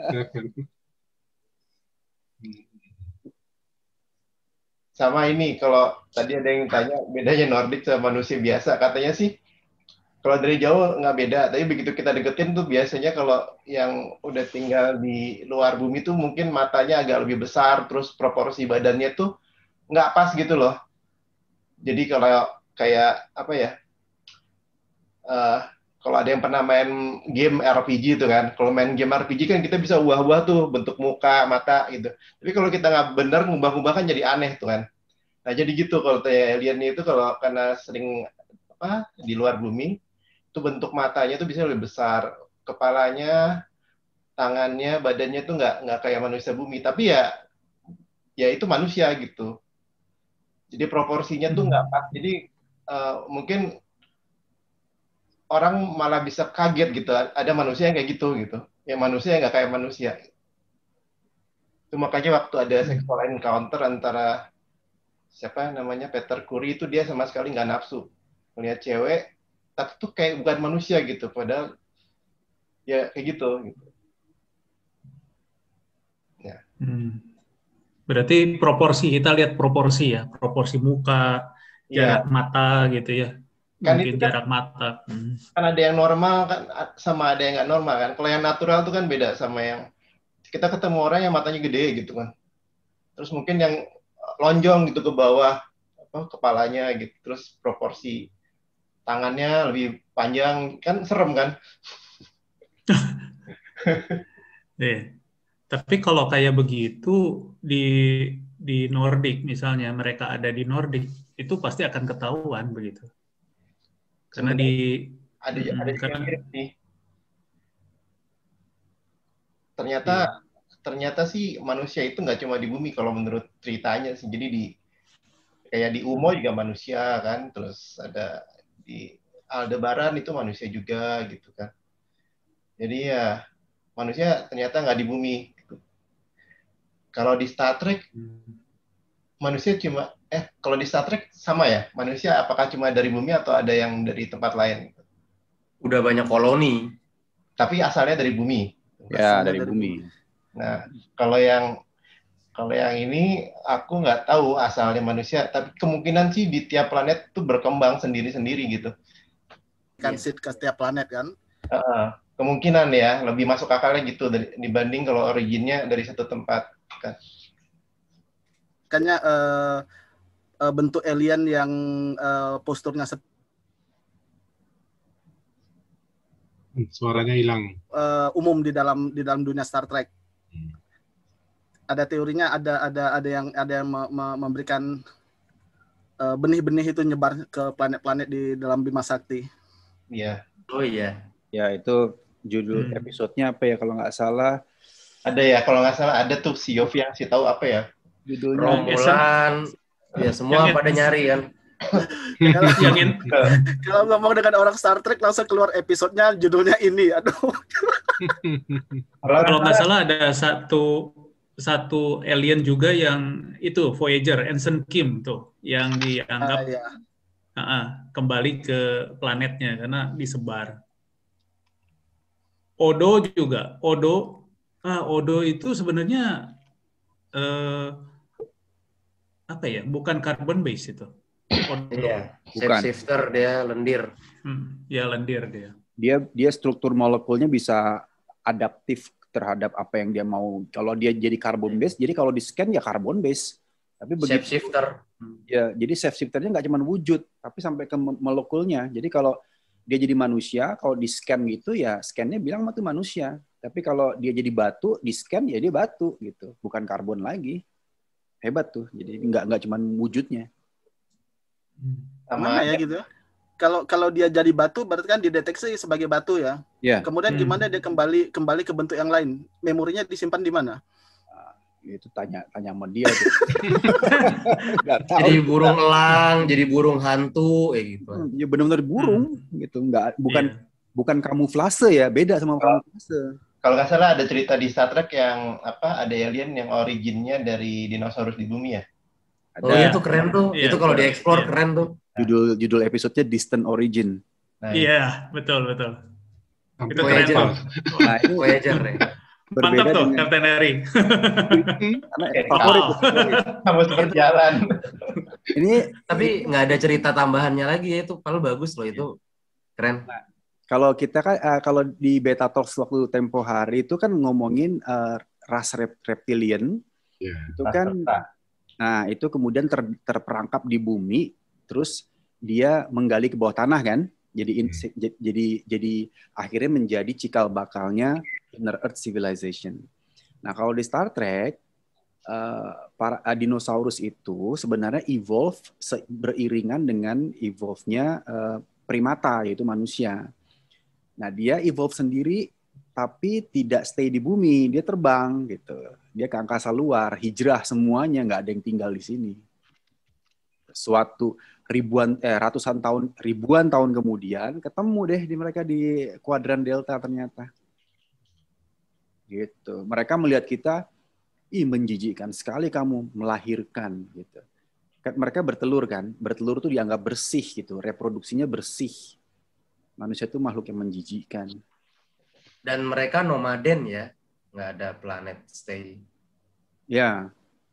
Sama ini, kalau tadi ada yang tanya bedanya Nordic sama manusia biasa, katanya sih kalau dari jauh nggak beda, tapi begitu kita deketin tuh biasanya kalau yang udah tinggal di luar bumi tuh mungkin matanya agak lebih besar, terus proporsi badannya tuh nggak pas gitu loh. Jadi kalau kayak apa ya? Uh, kalau ada yang pernah main game R P G itu kan, kalau main game R P G kan kita bisa ubah-ubah tuh bentuk muka, mata gitu. Tapi kalau kita nggak bener ngubah-ubah kan jadi aneh tuh kan. Nah jadi gitu kalau tanya alien itu kalau karena sering apa di luar bumi, itu bentuk matanya tuh bisa lebih besar, kepalanya, tangannya, badannya tuh nggak nggak kayak manusia bumi. Tapi ya ya itu manusia gitu. Jadi proporsinya tuh nggak pas. Jadi uh, mungkin orang malah bisa kaget gitu, ada manusia yang kayak gitu gitu, yang manusia yang nggak kayak manusia. Itu makanya waktu ada sexual encounter antara siapa namanya Peter Curie itu dia sama sekali nggak nafsu melihat cewek, tapi tuh kayak bukan manusia gitu, padahal ya kayak gitu. gitu. Ya. Hmm. Berarti proporsi, kita lihat proporsi ya, proporsi muka, jarak ya. Mata gitu ya. Kan mungkin itu jarak kan, mata. Hmm. Kan ada yang normal kan sama ada yang nggak normal kan. Kalau yang natural itu kan beda sama yang kita ketemu orang yang matanya gede gitu kan. Terus mungkin yang lonjong gitu ke bawah apa kepalanya gitu. Terus proporsi tangannya lebih panjang kan serem kan. eh, tapi kalau kayak begitu di di Nordic misalnya, mereka ada di Nordic itu pasti akan ketahuan begitu. Karena sebenarnya di ada hmm, ada karena, yang mirip nih. Ternyata iya. ternyata sih manusia itu nggak cuma di bumi kalau menurut ceritanya sih. Jadi di kayak di Umo juga manusia kan, terus ada di Aldebaran itu manusia juga gitu kan. Jadi ya manusia ternyata nggak di bumi. Gitu. Kalau di Star Trek manusia cuma eh kalau di Star Trek sama ya, manusia apakah cuma dari bumi atau ada yang dari tempat lain? Udah banyak koloni. Tapi asalnya dari bumi. Ya, dari, dari bumi. bumi. Nah, kalau yang kalau yang ini aku nggak tahu asalnya manusia, tapi kemungkinan sih di tiap planet itu berkembang sendiri-sendiri gitu. Kan sit ke setiap planet kan? Uh, kemungkinan ya, lebih masuk akalnya gitu dari, dibanding kalau originnya dari satu tempat kan. Makanya uh, uh, bentuk alien yang uh, posturnya suaranya hilang. Uh, umum di dalam di dalam dunia Star Trek. Hmm. Ada teorinya, ada ada ada yang ada yang me, me, memberikan uh, benih-benih itu nyebar ke planet-planet di dalam Bima Sakti. Iya. Oh iya. Ya itu judul hmm. episodenya apa ya kalau nggak salah? Ada ya kalau nggak salah ada tuh si Yofi yang sih tahu apa ya? Judulnya Romulan. Ya semua yang pada nyari kan. Kalau ngomong dengan orang Star Trek langsung keluar episodenya judulnya ini, aduh. Kalau nggak salah ada satu satu alien juga yang itu Voyager, Ensign Kim tuh, yang dianggap uh, ya. uh, uh, kembali ke planetnya karena disebar. Odo juga, Odo, ah Odo itu sebenarnya uh, apa ya? Bukan carbon base itu. Iya, shape-shifter dia lendir. Hmm, ya lendir dia. Dia dia struktur molekulnya bisa adaptif terhadap apa yang dia mau. Kalau dia jadi carbon base, jadi kalau di scan ya carbon base. Tapi begitu shape-shifter. Ya, jadi shape-shifternya nggak cuma wujud, tapi sampai ke molekulnya. Jadi kalau dia jadi manusia, kalau di scan gitu ya scannya bilang itu manusia. Tapi kalau dia jadi batu, di scan ya dia batu gitu, bukan karbon lagi. Hebat tuh. Jadi nggak nggak cuma wujudnya. Sama ya gitu. Kalau kalau dia jadi batu berarti kan dideteksi sebagai batu ya. Yeah. Kemudian Hmm. gimana dia kembali kembali ke bentuk yang lain? Memorinya disimpan di mana? Itu tanya tanya sama dia tuh. Nggak tahu. Jadi burung elang, jadi burung hantu, kayak gitu. Ya benar-benar burung gitu, nggak bukan Iya. bukan kamuflase ya, beda sama kamuflase. Kalau nggak salah ada cerita di Star Trek yang apa ada alien yang originnya dari dinosaurus di bumi ya. Ada. Oh iya tuh keren tuh. Iya, Itu kalau iya. dieksplor Iya. keren tuh. Judul judul episodenya Distant Origin. Nah, Iya, betul betul. Sampai Itu keren Voyager. tuh. Nah, itu Voyager ya. Mantap berbeda tuh, dengan Kapten Harry. karena Oke, favorit. Wow. kamu seberjalan. Ini Tapi nggak ada cerita tambahannya lagi ya itu. Kalau bagus loh itu. Keren. kalau kita kan uh, kalau di Beta Talks waktu tempo hari itu kan ngomongin uh, ras rep- reptilian Ya. itu kan, nah itu kemudian ter- terperangkap di bumi, terus dia menggali ke bawah tanah kan, jadi in- j- jadi jadi akhirnya menjadi cikal bakalnya Inner Earth Civilization. Nah kalau di Star Trek uh, para uh, dinosaurus itu sebenarnya evolve se- beriringan dengan evolve-nya uh, primata yaitu manusia. Nah dia evolve sendiri tapi tidak stay di bumi, dia terbang gitu. Dia ke angkasa luar, hijrah semuanya, nggak ada yang tinggal di sini. Suatu ribuan eh ratusan tahun ribuan tahun kemudian ketemu deh di mereka di kuadran delta ternyata. Gitu. Mereka melihat kita, ih menjijikkan sekali kamu melahirkan gitu. Mereka bertelur kan, bertelur tuh dianggap bersih gitu, reproduksinya bersih. Manusia itu makhluk yang menjijikkan. Dan mereka nomaden ya. Nggak ada planet stay. Ya.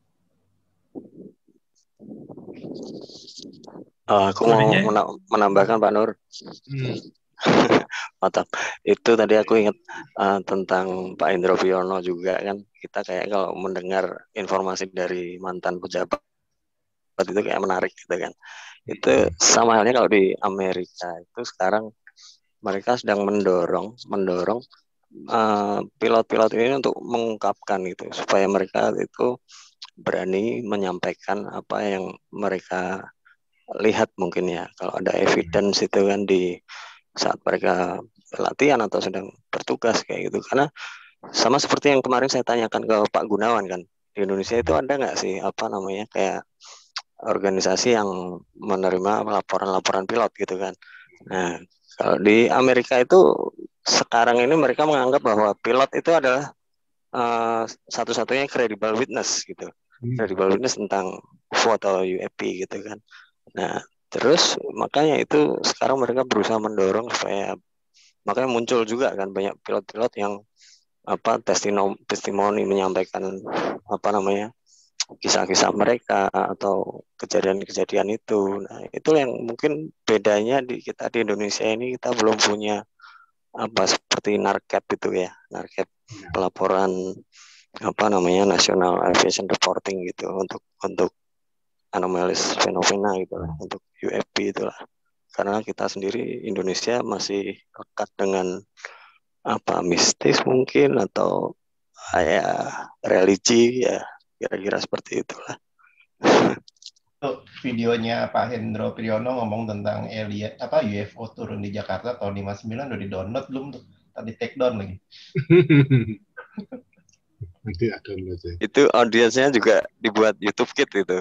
Uh, aku mau Kodenya? mena- menambahkan Pak Nur. Hmm. Mantap. Itu tadi aku ingat uh, tentang Pak Indro Priyono juga kan. Kita kayak kalau mendengar informasi dari mantan pejabat itu kayak menarik gitu kan. Itu sama halnya kalau di Amerika itu sekarang mereka sedang mendorong mendorong uh, pilot-pilot ini untuk mengungkapkan gitu supaya mereka itu berani menyampaikan apa yang mereka lihat mungkin ya, kalau ada evidence itu kan di saat mereka latihan atau sedang bertugas kayak gitu. Karena sama seperti yang kemarin saya tanyakan ke Pak Gunawan kan, di Indonesia itu ada nggak sih apa namanya kayak organisasi yang menerima laporan-laporan pilot gitu kan. Nah kalau di Amerika itu sekarang ini mereka menganggap bahwa pilot itu adalah uh, satu-satunya credible witness gitu, credible witness tentang U F O atau U A P gitu kan. Nah terus makanya itu sekarang mereka berusaha mendorong supaya, makanya muncul juga kan banyak pilot-pilot yang apa testimoni, testimoni menyampaikan apa namanya kisah-kisah mereka atau kejadian-kejadian itu. Nah, itu yang mungkin bedanya di kita di Indonesia ini, kita belum punya apa seperti NARCAP itu ya, NARCAP pelaporan apa namanya National Aviation Reporting gitu untuk untuk anomalis fenomena gitu lah, untuk U A P itulah. Karena kita sendiri Indonesia masih lekat dengan apa mistis mungkin atau ya religi ya, kira-kira seperti itulah. Tuh, videonya Pak Hendro Priyono ngomong tentang alien apa U F O turun di Jakarta tahun lima puluh sembilan udah di-download belum tuh? Tadi take down lagi. Nanti ada aja. Itu audiensnya juga dibuat YouTube Kit itu.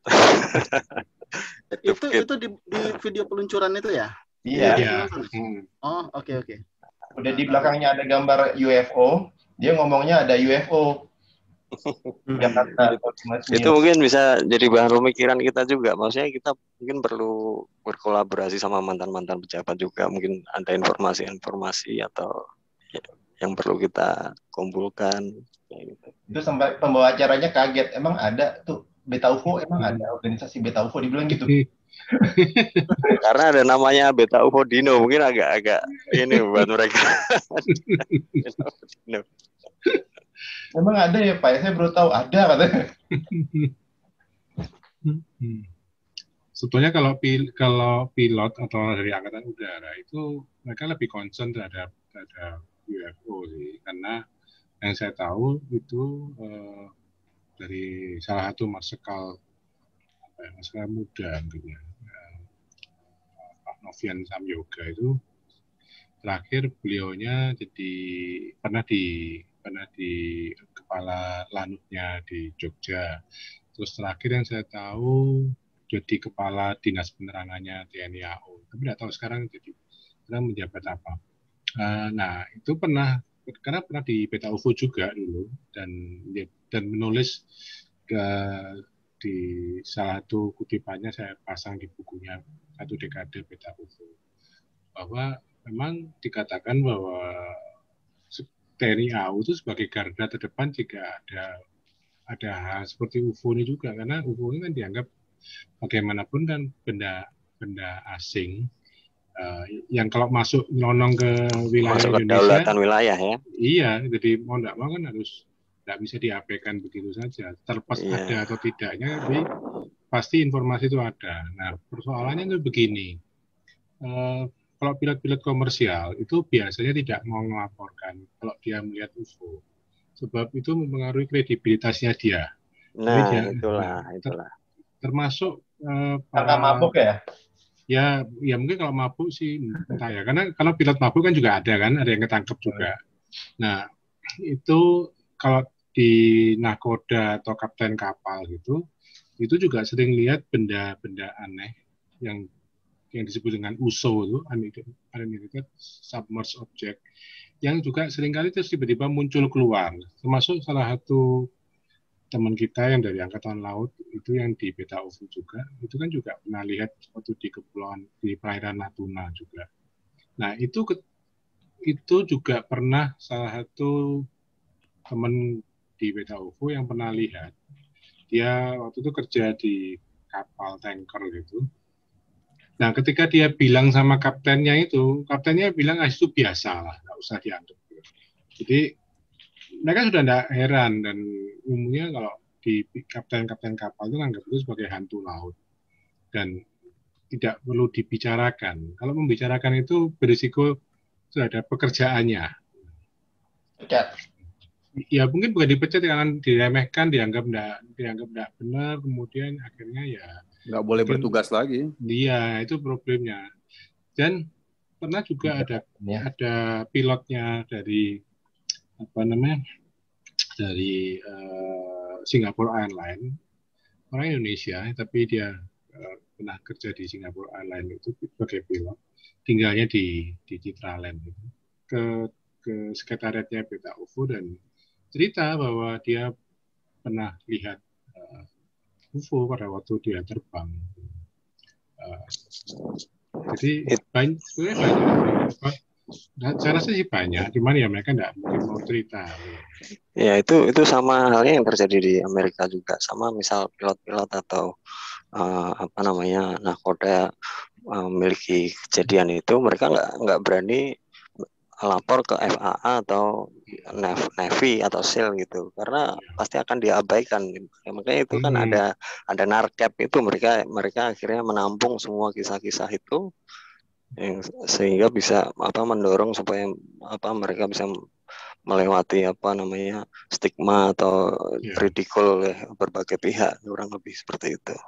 itu itu di, di video peluncuran itu ya? Iya. Iya. Hmm. Oh, oke okay, oke. Okay. Udah di belakangnya ada gambar U F O, dia ngomongnya ada U F O. Jakarta. Itu mungkin bisa jadi bahan pemikiran kita juga. Maksudnya kita mungkin perlu berkolaborasi sama mantan-mantan pejabat juga. Mungkin ada informasi-informasi atau yang perlu kita kumpulkan. Itu sampai pembawa acaranya kaget. Emang ada tuh Beta U F O, emang ada organisasi Beta U F O, dibilang gitu. Karena ada namanya Beta U F O Dino, mungkin agak-agak ini buat mereka. Dino. Emang ada ya Pak? Saya baru tahu ada katanya. sebetulnya kalau pil, kalau pilot atau dari angkatan udara itu mereka lebih concern terhadap terhadap U F O sih, karena yang saya tahu itu eh, dari salah satu marsikal apa ya, marsikal muda gitu ya, Pak Novian Samyoga itu terakhir beliaunya jadi pernah di pernah di kepala lanutnya di Jogja. Terus terakhir yang saya tahu jadi kepala dinas penerangannya T N I A U. Tapi tidak tahu sekarang jadi sekarang menjabat apa. Uh, nah itu pernah karena pernah di Beta U F O juga dulu dan dan menulis ke di salah satu kutipannya saya pasang di bukunya Satu Dekade Beta U F O bahwa memang dikatakan bahwa T N I A U itu sebagai garda terdepan jika ada ada hal seperti U F O ini juga, karena U F O ini kan dianggap bagaimanapun kan benda benda asing uh, yang kalau masuk nyelonong ke wilayah masuk ke Indonesia, daulatan wilayah ya. Iya, jadi mau tidak mau kan harus tidak bisa diabaikan begitu saja. Terlepas Iya. ada atau tidaknya, tapi pasti informasi itu ada. Nah persoalannya itu begini. Uh, Kalau pilot-pilot komersial itu biasanya tidak mau melaporkan kalau dia melihat U F O, sebab itu mempengaruhi kredibilitasnya dia. Nah, dia itulah, nah, itulah. Termasuk uh, para mabuk ya? Ya, ya mungkin kalau mabuk sih entah ya, karena kalau pilot mabuk kan juga ada kan, ada yang ketangkep juga. Nah, itu kalau di nahkoda atau kapten kapal gitu, itu juga sering lihat benda-benda aneh yang yang disebut dengan U S O itu, Unidentified Submerged Object, yang juga seringkali terus tiba-tiba muncul keluar. Termasuk salah satu teman kita yang dari Angkatan Laut itu yang di Beta U F O juga, itu kan juga pernah lihat waktu di kepulauan di perairan Natuna juga. Nah itu itu juga pernah salah satu teman di Beta U F O yang pernah lihat. Dia waktu itu kerja di kapal tanker gitu. Nah, ketika dia bilang sama kaptennya itu, kaptennya bilang, ah itu biasa lah, nggak usah dianggap. Jadi, mereka sudah tidak heran, dan umumnya kalau di kapten-kapten kapal itu anggap itu sebagai hantu laut. Dan tidak perlu dibicarakan. Kalau membicarakan itu berisiko terhadap pekerjaannya. Pecat. Ya mungkin bukan dipecat, jangan diremehkan, dianggap tidak dianggap tidak benar, kemudian akhirnya ya nggak boleh mungkin, bertugas lagi. Iya, itu problemnya. Dan pernah juga ada ya. ada pilotnya dari apa namanya dari uh, Singapore Airlines, orang Indonesia, tapi dia uh, pernah kerja di Singapore Airlines itu sebagai pilot, tinggalnya di di Citraland gitu. ke ke sekretariatnya Beta U F O dan cerita bahwa dia pernah lihat uh, U F O pada waktu dia terbang. Uh, jadi banyak, sebenarnya banyak. Nah, saya rasa sih banyak, cuman ya mereka nggak mungkin mau cerita. Ya itu itu sama halnya yang terjadi di Amerika juga, sama misal pilot-pilot atau uh, apa namanya nahkoda uh, memiliki kejadian itu, mereka nggak nggak berani lapor ke F A A atau Navy atau S E A L gitu, karena pasti akan diabaikan. Ya, makanya itu kan hmm. ada ada narkep itu, mereka mereka akhirnya menampung semua kisah-kisah itu, yang sehingga bisa apa mendorong supaya apa mereka bisa melewati apa namanya stigma atau ya. ridicule oleh berbagai pihak, kurang lebih seperti itu.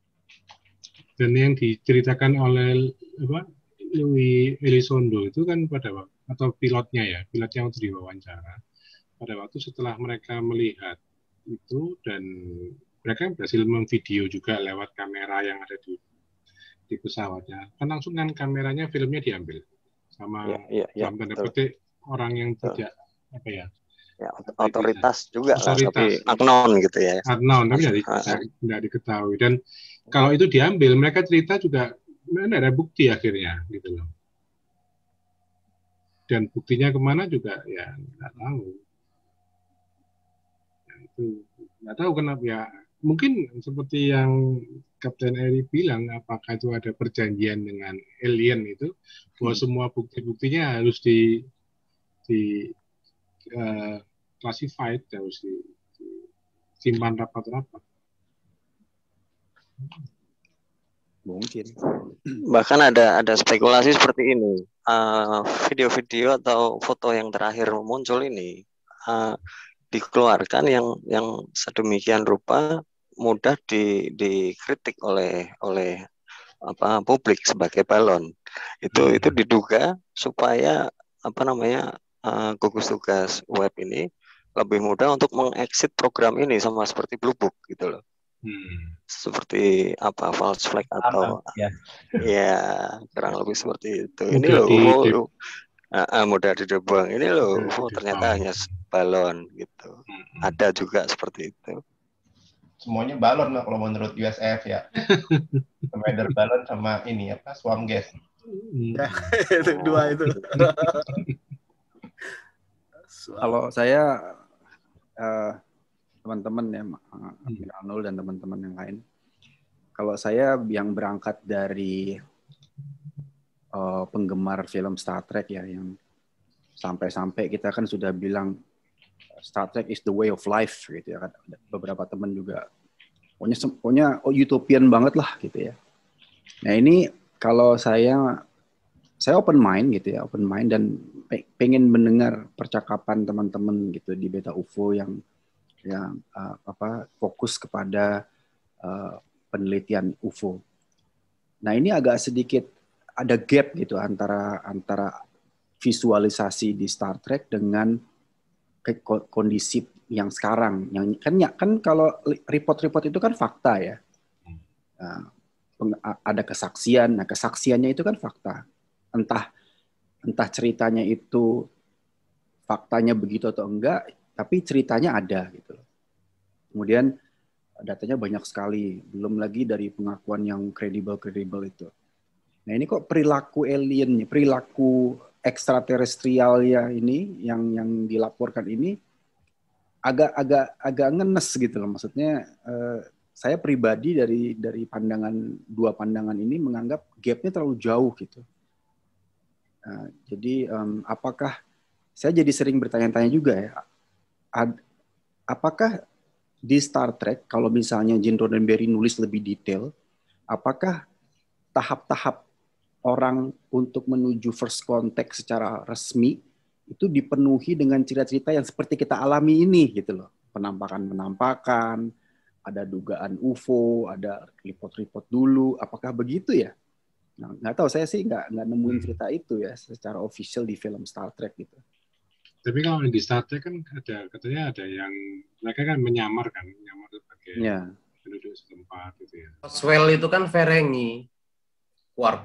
Dan yang diceritakan oleh apa Louis Elizondo itu kan pada waktu, atau pilotnya ya, pilotnya waktu diwawancara, pada waktu setelah mereka melihat itu dan mereka berhasil memvideo juga lewat kamera yang ada di di pesawatnya, kan langsung kan kameranya filmnya diambil sama ya, ya, ya, dalam tanda petik orang yang betul. tidak apa ya, ya otoritas bisa. juga otoritas. Lah, tapi unknown gitu ya, unknown tapi tidak diketahui, dan kalau itu diambil mereka cerita juga tidak ada bukti akhirnya gitu loh. Dan buktinya kemana juga ya nggak tahu. Ya, itu nggak tahu kenapa ya. Mungkin seperti yang Kapten Eri bilang, apakah itu ada perjanjian dengan alien itu, bahwa hmm. semua bukti-buktinya harus di di uh, classified, harus di, di simpan rapat-rapat. Mungkin. Bahkan ada ada spekulasi seperti ini. Uh, video-video atau foto yang terakhir muncul ini uh, dikeluarkan yang yang sedemikian rupa mudah di, dikritik oleh oleh apa publik sebagai balon. Itu hmm. itu diduga supaya apa namanya uh, gugus tugas web ini lebih mudah untuk mengexit program ini, sama seperti Blue Book gitu loh. Hmm. Seperti apa false flag atau ya, ya kurang lebih seperti itu. Mudah ini loh, di, oh, di, uh, uh, mudah didebuang. Ini loh, oh, ternyata hanya balon gitu. Hmm. Ada juga seperti itu. Semuanya balon lah kalau menurut U S F ya. Weather balon sama ini apa swarm gas. Ya, itu dua itu. Kalau saya uh, teman-teman ya, Amir Arnold dan teman-teman yang lain, kalau saya yang berangkat dari uh, penggemar film Star Trek ya, yang sampai-sampai kita kan sudah bilang Star Trek is the way of life gitu ya kan. Beberapa teman juga pokoknya pokoknya oh, utopian banget lah gitu ya. Nah ini kalau saya saya open mind gitu ya, open mind dan pengen mendengar percakapan teman-teman gitu di Beta U F O yang yang uh, apa fokus kepada uh, penelitian U F O. Nah ini agak sedikit ada gap gitu antara antara visualisasi di Star Trek dengan kondisi yang sekarang. Yang kan ya kan kalau report-report itu kan fakta ya. Uh, ada kesaksian, nah kesaksiannya itu kan fakta. Entah entah ceritanya itu faktanya begitu atau enggak, tapi ceritanya ada gitu. Kemudian datanya banyak sekali, belum lagi dari pengakuan yang kredibel-kredibel itu. Nah ini kok perilaku alien, perilaku ekstraterestrial ya ini yang yang dilaporkan ini agak-agak agak ngenes gitu loh. Maksudnya eh, saya pribadi dari dari pandangan dua pandangan ini menganggap gapnya terlalu jauh gitu. Nah, jadi um, apakah saya jadi sering bertanya-tanya juga ya, ad, apakah di Star Trek kalau misalnya Gene Roddenberry nulis lebih detail, apakah tahap-tahap orang untuk menuju first contact secara resmi itu dipenuhi dengan cerita-cerita yang seperti kita alami ini gitu loh, penampakan-penampakan, ada dugaan U F O, ada report-report dulu, apakah begitu ya? Nah, nggak tahu, saya sih nggak nggak nemuin cerita itu ya secara official di film Star Trek gitu. Tapi kalau di Star Trek kan ada katanya ada yang mereka kan menyamar kan, menyamar sebagai ya. penduduk setempat gitu ya. Roswell itu kan Ferengi, Quark.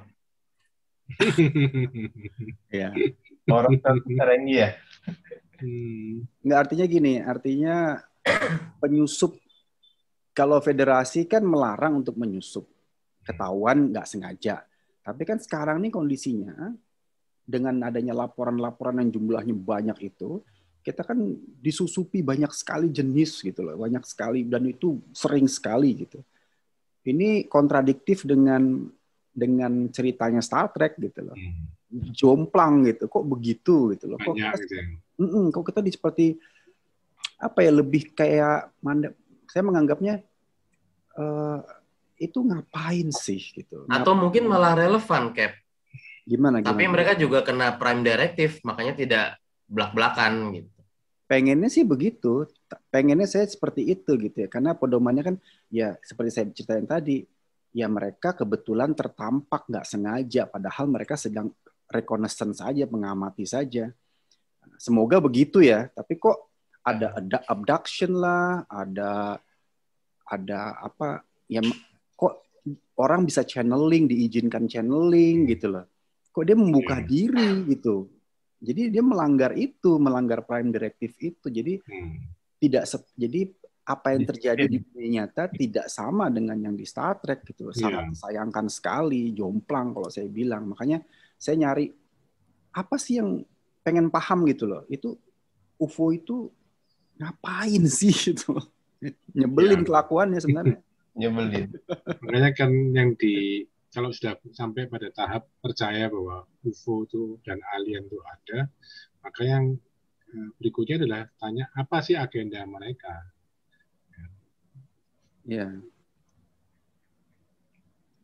Ya. Orang Ferengi ya. Hmm. Nggak, artinya gini, artinya penyusup, kalau federasi kan melarang untuk menyusup, ketahuan nggak sengaja. Tapi kan sekarang nih kondisinya, dengan adanya laporan-laporan yang jumlahnya banyak itu, kita kan disusupi banyak sekali jenis gitu loh, banyak sekali, dan itu sering sekali gitu. Ini kontradiktif dengan dengan ceritanya Star Trek gitu loh, jomplang gitu, kok begitu gitu loh, kok kita, gitu ya. mm-mm, kok kita di seperti apa ya, lebih kayak, saya menganggapnya uh, itu ngapain sih gitu. Atau ngapain? Mungkin malah relevan, Cap. Gimana, gimana? Tapi mereka juga kena Prime Directive, makanya tidak belak-belakan gitu. Pengennya sih begitu, pengennya saya seperti itu gitu ya, karena pedomannya kan ya seperti saya ceritain tadi, ya mereka kebetulan tertampak nggak sengaja, padahal mereka sedang reconnaissance saja, mengamati saja. Semoga begitu ya, tapi kok ada ada abduction lah, ada ada apa ya, kok orang bisa channeling, diizinkan channeling gitu loh. Kok dia membuka diri gitu. Jadi dia melanggar itu, melanggar Prime Directive itu. Jadi hmm. tidak jadi apa yang terjadi di dunia nyata tidak sama dengan yang di Star Trek gitu. Sangat disayangkan sekali, jomplang kalau saya bilang. Makanya saya nyari apa sih yang pengen paham gitu loh. Itu U F O itu ngapain sih gitu. Nyebelin ya. Kelakuannya sebenarnya. Nyebelin. Makanya kan yang di kalau sudah sampai pada tahap percaya bahwa U F O itu dan alien itu ada, maka yang berikutnya adalah tanya apa sih agenda mereka. Ya.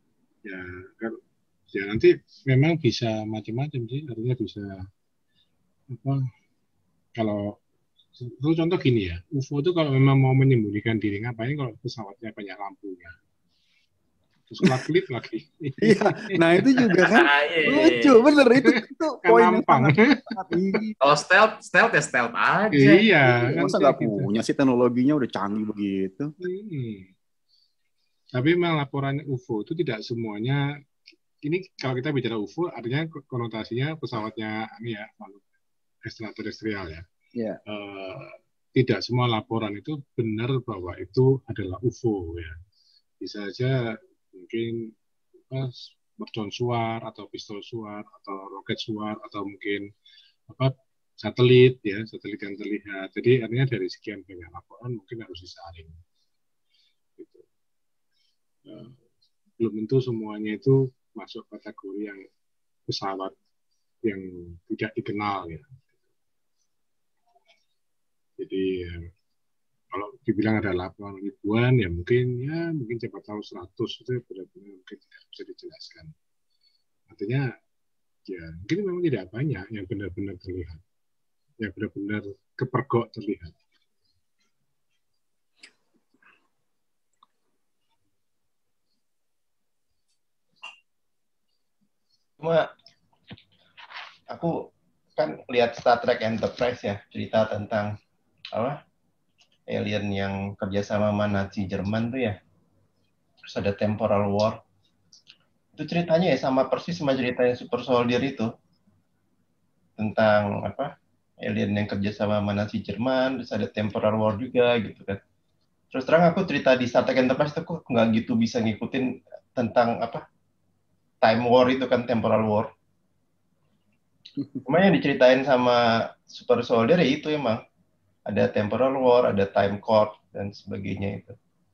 Ya, kan, ya nanti memang bisa macam-macam sih, artinya bisa apa? Kalau itu contoh gini ya, U F O itu kalau memang mau menyembunyikan diri ngapain kalau pesawatnya banyak lampunya, terus kelap-kelip lagi. Iya, nah itu juga kan lucu, bener itu itu Kan poin yang nampang. sangat sangat ini. Kalau stealth, stealth ya stealth aja. Iya, kan Masa kayak nggak gitu. punya sih teknologinya udah canggih begitu? Hmm. Tapi memang laporan U F O itu tidak semuanya. Ini kalau kita bicara U F O, artinya konotasinya pesawatnya ini ya, makhluk ekstraterestrial ya. Yeah. Uh, tidak semua laporan itu benar bahwa itu adalah U F O ya. Bisa saja mungkin apa, mercon suar atau pistol suar atau roket suar atau mungkin apa satelit ya, satelit yang terlihat. Jadi artinya dari sekian banyak laporan mungkin harus disaring. Gitu. Uh, belum tentu semuanya itu masuk kategori yang pesawat yang tidak dikenal ya. Jadi kalau dibilang ada laporan ribuan ya mungkin ya mungkin siapa tahu seratus itu benar-benar mungkin tidak bisa dijelaskan. Artinya ya mungkin memang tidak banyak yang benar-benar terlihat, yang benar-benar kepergok terlihat. Cuma aku kan lihat Star Trek Enterprise ya, cerita tentang apa alien yang kerja sama sama Nazi Jerman tuh ya. Terus ada temporal war. Itu ceritanya ya sama persis sama ceritanya Super Soldier itu. Tentang apa? Alien yang kerja sama sama Nazi Jerman, terus ada temporal war juga gitu kan. Terus terang aku cerita di Star Trek Enterprise itu kok nggak gitu bisa ngikutin tentang apa? Time war itu kan, temporal war. Cuma yang diceritain sama Super Soldier ya itu emang. Ada temporal war, ada time court, dan sebagainya itu.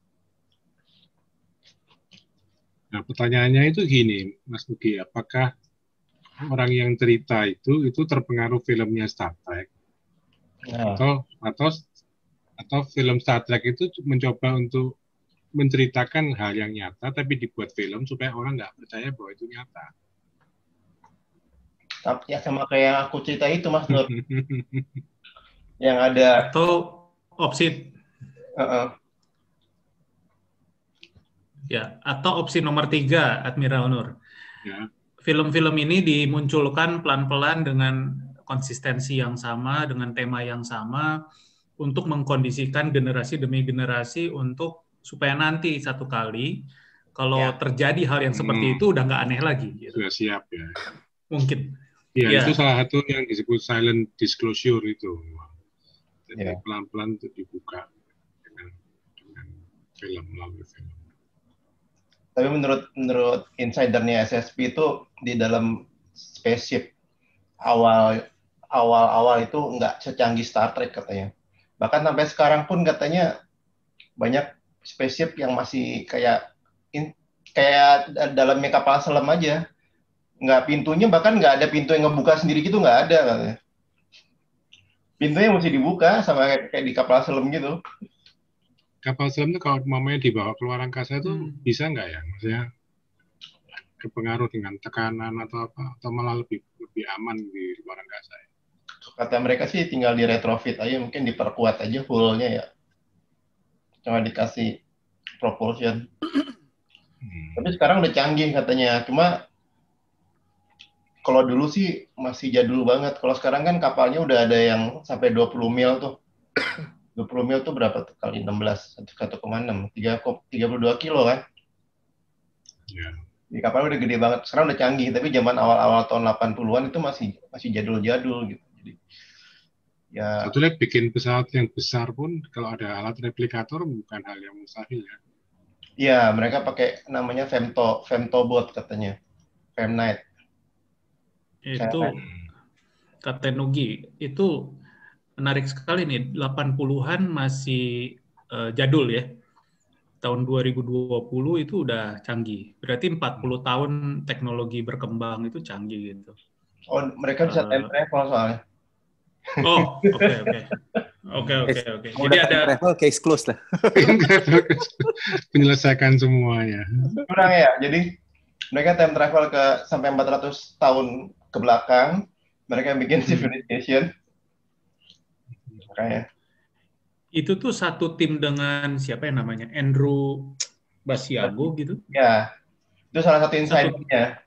Nah, pertanyaannya itu gini, Mas Nugi, apakah orang yang cerita itu itu terpengaruh filmnya Star Trek? Nah. Atau atau atau film Star Trek itu mencoba untuk menceritakan hal yang nyata tapi dibuat film supaya orang nggak percaya bahwa itu nyata. Tapi ya sama kayak aku cerita itu Mas Nur. Yang ada atau opsi uh-uh. ya atau opsi nomor tiga Admiral Nur. Ya. Film-film ini dimunculkan pelan-pelan dengan konsistensi yang sama, dengan tema yang sama untuk mengkondisikan generasi demi generasi untuk supaya nanti satu kali kalau ya. terjadi hal yang seperti hmm. itu udah nggak aneh lagi. Gitu. Sudah siap ya. Mungkin. Ya, ya, itu salah satu yang disebut silent disclosure itu. Jadi ya. pelan-pelan itu dibuka dengan, dengan film, melalui film. Tapi menurut menurut insidernya S S P itu di dalam spaceship awal awal awal itu nggak secanggih Star Trek katanya. Bahkan sampai sekarang pun katanya banyak spaceship yang masih kayak in, kayak dalamnya kapal selam aja, nggak pintunya bahkan nggak ada pintu yang ngebuka sendiri gitu, nggak ada katanya. Pintunya mesti dibuka sama kayak, kayak di kapal selam gitu. Kapal selam itu kalau mamanya dibawa keluar angkasa itu hmm. bisa nggak ya? Maksudnya kepengaruh dengan tekanan atau apa? Atau malah lebih lebih aman di luar angkasa ya? Kata mereka sih tinggal di retrofit aja, mungkin diperkuat aja hullnya ya. Cuma dikasih propulsion. Hmm. Tapi sekarang udah canggih katanya. Cuma kalau dulu sih masih jadul banget. Kalau sekarang kan kapalnya udah ada yang sampai dua puluh mil tuh. dua puluh mil tuh berapa tuh? Kali enam belas, satu koma enam. tiga puluh dua kilo kan? Ya. Di kapal udah gede banget. Sekarang udah canggih. Tapi zaman awal-awal tahun delapan puluhan itu masih masih jadul-jadul gitu. Jadi, ya. Satu lagi bikin pesawat yang besar pun kalau ada alat replikator bukan hal yang mustahil ya. Iya, mereka pakai namanya femto, femtobot katanya. Femnight. Itu kata Nugi, itu menarik sekali nih, delapan puluhan masih uh, jadul ya. Tahun dua ribu dua puluh itu udah canggih. Berarti empat puluh tahun teknologi berkembang itu canggih gitu. Oh, mereka bisa time travel soalnya. Oh, oke okay, oke. Okay. Oke oke oke. Jadi ada travel case close lah. Menyelesaikan semuanya. Kurang ya. Jadi mereka time travel ke sampai empat ratus tahun ke belakang, mereka bikin Civilization. Makanya. Itu tuh satu tim dengan siapa yang namanya? Andrew Basiago gitu? Ya, itu salah satu insidernya.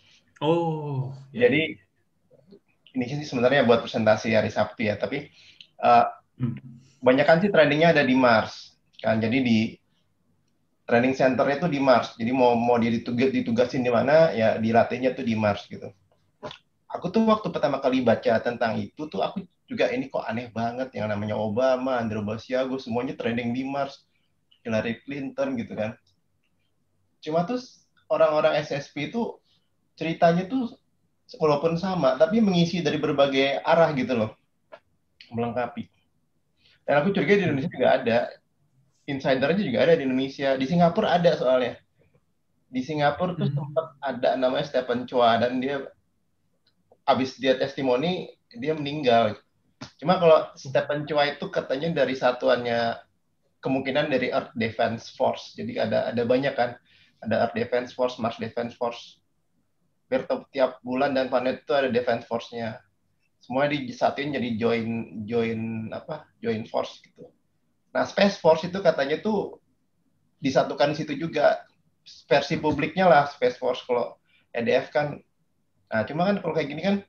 Oh. Jadi, ini sih sebenarnya buat presentasi hari Sabtu ya, tapi uh, hmm. kebanyakan sih trainingnya ada di Mars. Kan? Jadi di training center-nya itu di Mars. Jadi mau mau dia ditugas, ditugasin di mana, ya dilatihnya tuh di Mars gitu. Aku tuh waktu pertama kali baca tentang itu tuh aku juga ini kok aneh banget, yang namanya Obama, Andrew Basiago, semuanya training di Mars, Hillary Clinton gitu kan. Cuma tuh orang-orang S S P itu ceritanya tuh walaupun sama, tapi mengisi dari berbagai arah gitu loh, melengkapi. Dan aku curiga di Indonesia juga ada, insidernya juga ada di Indonesia, di Singapura ada soalnya. Di Singapura tuh sempat ada namanya Stephen Chua, dan dia habis dia testimoni dia meninggal. Cuma kalau Stephen Chua itu katanya dari satuannya, kemungkinan dari Earth Defense Force. Jadi ada ada banyak kan, ada Earth Defense Force, Mars Defense Force. Tiap bulan dan planet itu ada Defense Force-nya. Semua disatuin jadi join join apa? Join force gitu. Nah, Space Force itu katanya tuh disatukan di situ juga. Versi publiknya lah Space Force. Kalau E D F kan. Nah, cuma kan kalau kayak gini kan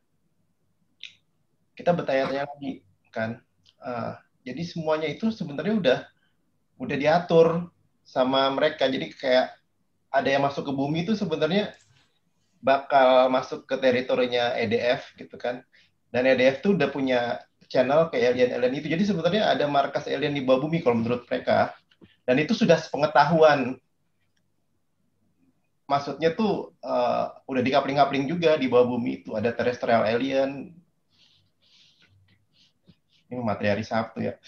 kita bertanya-tanya lagi kan. Uh, jadi semuanya itu sebenarnya udah udah diatur sama mereka. Jadi kayak ada yang masuk ke bumi itu sebenarnya bakal masuk ke teritorinya E D F gitu kan. Dan E D F tuh udah punya channel ke alien-alien itu. Jadi sebenarnya ada markas alien di bawah bumi kalau menurut mereka. Dan itu sudah sepengetahuan. Maksudnya tuh uh, udah dikapling-kapling juga di bawah bumi itu. Ada terrestrial alien. Ini materi hari Sabtu ya.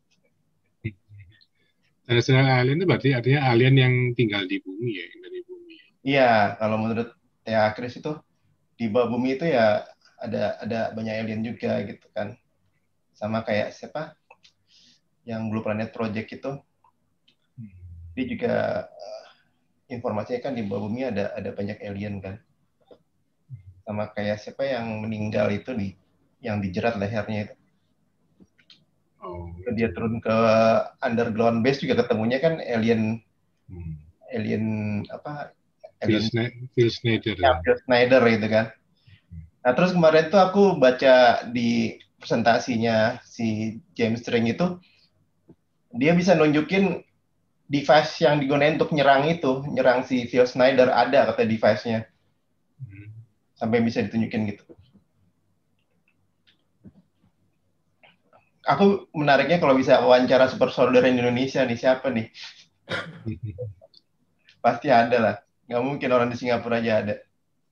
Terrestrial alien itu berarti artinya alien yang tinggal di bumi ya, yang dari bumi. Iya, kalau menurut Thea Chris itu di bawah bumi itu ya ada ada banyak alien juga gitu kan. Sama kayak siapa yang Blue Planet Project itu. Dia juga uh, informasinya kan di bawah bumi ada ada banyak alien kan. Sama kayak siapa yang meninggal itu di yang dijerat lehernya itu. Oh. Dia turun ke underground base juga ketemunya kan alien hmm. alien apa? Phil, Sna- Phil Schneider. Ya, Phil Schneider itu kan. Nah, terus kemarin tuh aku baca di presentasinya si James String itu, dia bisa nunjukin device yang digunakan untuk nyerang itu, nyerang si Phil Schneider, ada kata device-nya. Sampai bisa ditunjukin gitu. Aku menariknya kalau bisa wawancara super soldier di Indonesia nih, siapa nih? Pasti ada lah. Nggak mungkin orang di Singapura aja ada.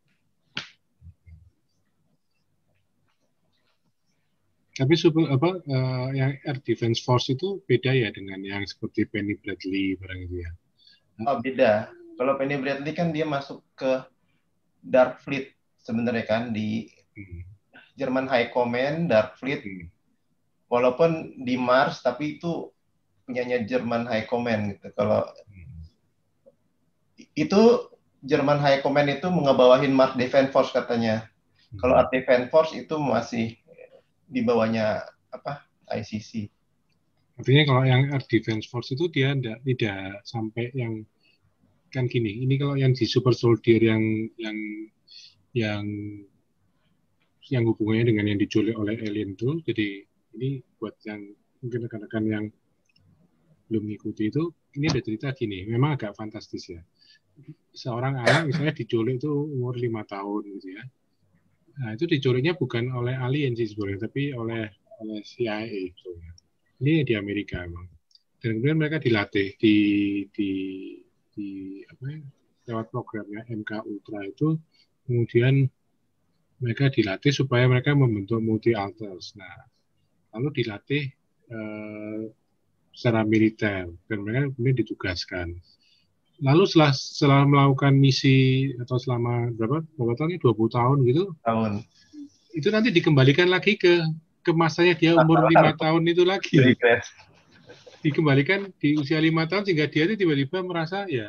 Tapi super, apa uh, yang Air Defense Force itu beda ya dengan yang seperti Penny Bradley barang itu ya? Oh beda. Kalau Penny Bradley kan dia masuk ke Dark Fleet sebenarnya kan di hmm. German High Command, Dark Fleet. Hmm. Walaupun di Mars tapi itu punyanya German High Command gitu. Kalau hmm. itu German High Command itu ngebawahin Mars Defense Force katanya. Hmm. Kalau Earth Defense Force itu masih di bawahnya apa I C C. Artinya kalau yang Air Defense Force itu dia tidak tidak sampai yang kan gini. Ini kalau yang di Super Soldier yang yang yang yang hubungannya dengan yang diculik oleh alien itu. Jadi ini buat yang mungkin rekan-rekan yang belum mengikuti itu, ini ada cerita gini. Memang agak fantastis ya. Seorang anak misalnya diculik itu umur lima tahun gitu ya. Nah, itu diculiknya bukan oleh alien sih sebenarnya, tapi oleh oleh C I A sebenarnya. Ini di Amerika emang. Dan kemudian mereka dilatih di di di apa ya, lewat programnya M K Ultra itu, kemudian mereka dilatih supaya mereka membentuk multi alters. Nah, lalu dilatih eh, secara militer dan mereka kemudian ditugaskan. Lalu setelah, setelah melakukan misi atau selama berapa berapa tahun? dua puluh tahun gitu. Tahun. Itu nanti dikembalikan lagi ke ke masanya dia umur lima tahun itu lagi. Dikembalikan di usia lima tahun sehingga dia itu tiba-tiba merasa ya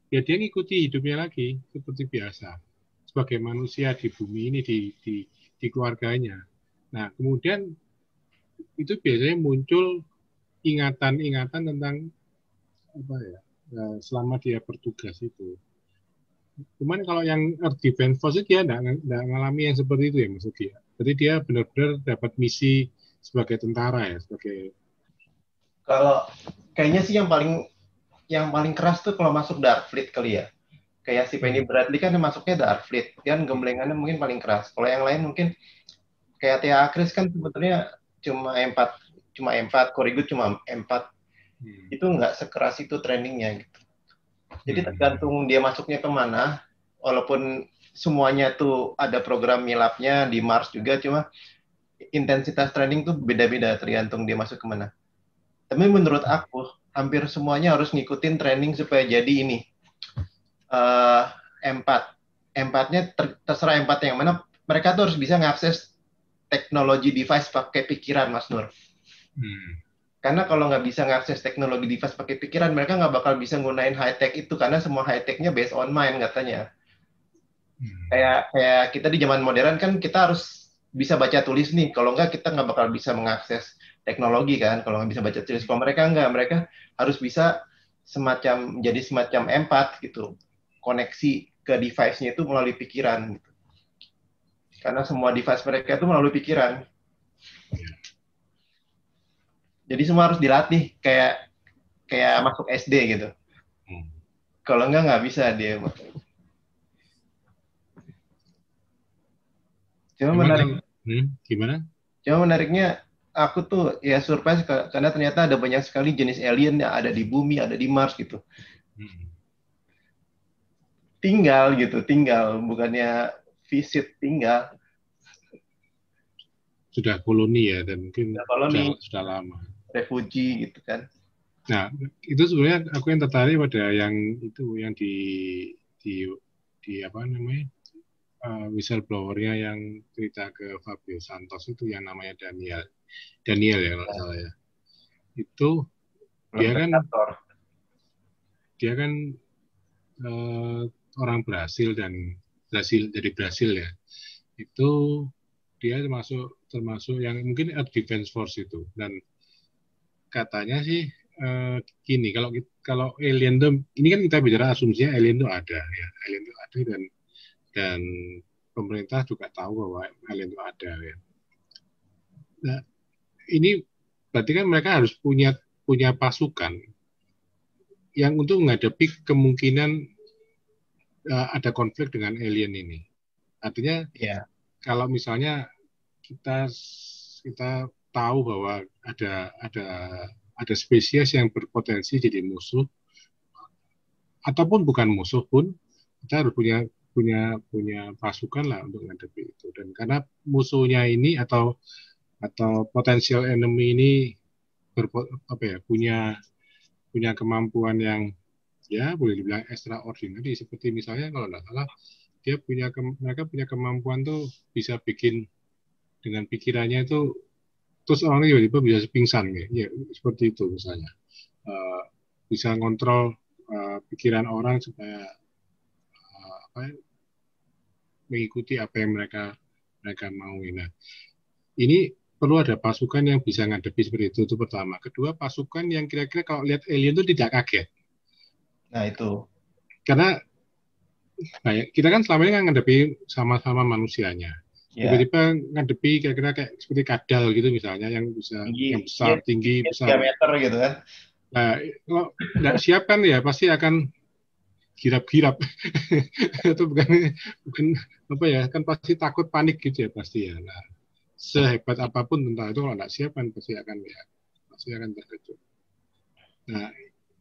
ya dia ngikuti hidupnya lagi seperti biasa sebagai manusia di bumi ini, di di, di keluarganya. Nah, kemudian itu biasanya muncul ingatan-ingatan tentang apa ya, selama dia bertugas itu. Cuman kalau yang Earth Defense Force dia tidak mengalami yang seperti itu ya Mas Ugi. Jadi dia benar-benar dapat misi sebagai tentara ya, sebagai. Kalau kayaknya sih yang paling yang paling keras tuh kalau masuk Dark Fleet kali ya. Kayak si Penny Bradley kan masuknya Dark Fleet, kan gemblengannya mungkin paling keras. Kalau yang lain mungkin kayak Thea Akris kan sebetulnya cuma empat, cuma empat, Korigud cuma empat. Hmm. Itu nggak sekeras itu trainingnya gitu. Jadi tergantung dia masuknya kemana, walaupun semuanya tuh ada program milapnya di Mars juga, cuma intensitas training tuh beda-beda tergantung dia masuk kemana. Tapi menurut aku, hampir semuanya harus ngikutin training supaya jadi ini. Uh, empat. Empatnya ter terserah empat yang mana, mereka tuh harus bisa ngakses teknologi device pakai pikiran, Mas Nur. Hmm. Karena kalau nggak bisa ngakses teknologi device pakai pikiran, mereka nggak bakal bisa nggunain high-tech itu, karena semua high-tech-nya based on mind katanya. Hmm. Kayak, kayak kita di zaman modern kan kita harus bisa baca tulis nih, kalau nggak kita nggak bakal bisa mengakses teknologi kan, kalau nggak bisa baca tulis. Kalau mereka nggak, mereka harus bisa semacam jadi semacam empat gitu, koneksi ke device-nya itu melalui pikiran. Gitu. Karena semua device mereka itu melalui pikiran. Jadi semua harus dilatih kayak kayak masuk S D gitu. Hmm. Kalau enggak nggak bisa dia. Cuma Gimana? menarik. Hmm, gimana? Cuma menariknya aku tuh ya surprise karena ternyata ada banyak sekali jenis alien yang ada di bumi, ada di Mars gitu. Hmm. Tinggal gitu, tinggal bukannya visit, tinggal. Sudah koloni ya, dan mungkin sudah, koloni, sudah, sudah lama. Refugee gitu kan. Nah, itu sebenarnya aku yang tertarik pada yang itu, yang di di, di apa namanya, uh, whistleblower-nya yang cerita ke Fabio Santos itu yang namanya Daniel. Daniel ya kalau salah ya. Itu dia kan, dia kan uh, orang Brasil dan Brasil dari Brasil ya. Itu dia termasuk termasuk yang mungkin Earth Defense Force itu, dan katanya sih uh, gini, kalau kalau alien itu, ini kan kita bicara asumsinya alien itu ada ya, alien itu ada dan dan pemerintah juga tahu bahwa alien itu ada ya. Nah, ini berarti kan mereka harus punya punya pasukan yang untuk menghadapi kemungkinan uh, ada konflik dengan alien ini. Artinya yeah. Kalau misalnya kita kita tahu bahwa ada ada ada spesies yang berpotensi jadi musuh, ataupun bukan musuh pun, kita harus punya punya punya pasukan lah untuk menghadapi itu. Dan karena musuhnya ini atau atau potential enemy ini berpo, apa ya, punya punya kemampuan yang ya boleh dibilang extraordinary, seperti misalnya kalau nggak salah dia punya mereka punya kemampuan tuh bisa bikin dengan pikirannya itu terus orangnya tiba-tiba bisa pingsan ya, ya seperti itu misalnya, uh, bisa ngontrol uh, pikiran orang supaya uh, apa, mengikuti apa yang mereka mereka mau. Nah, ini perlu ada pasukan yang bisa ngadepi seperti itu, itu pertama. Kedua, pasukan yang kira-kira kalau lihat alien itu tidak kaget. Nah itu karena nah, kita kan selama ini kan ngadepi sama-sama manusianya. Yeah. Tiba-tiba ngadepi kira-kira kayak seperti kadal gitu misalnya, yang bisa tinggi, yang besar, ya, tinggi, ya, besar. tiga meter gitu kan. Nah, kalau nggak siap kan ya pasti akan girap-girap. Itu bukan bukan apa ya, kan pasti takut, panik gitu ya pasti ya. Nah, sehebat apapun tentang itu kalau nggak siap kan pasti akan ya pasti akan terkejut. Nah,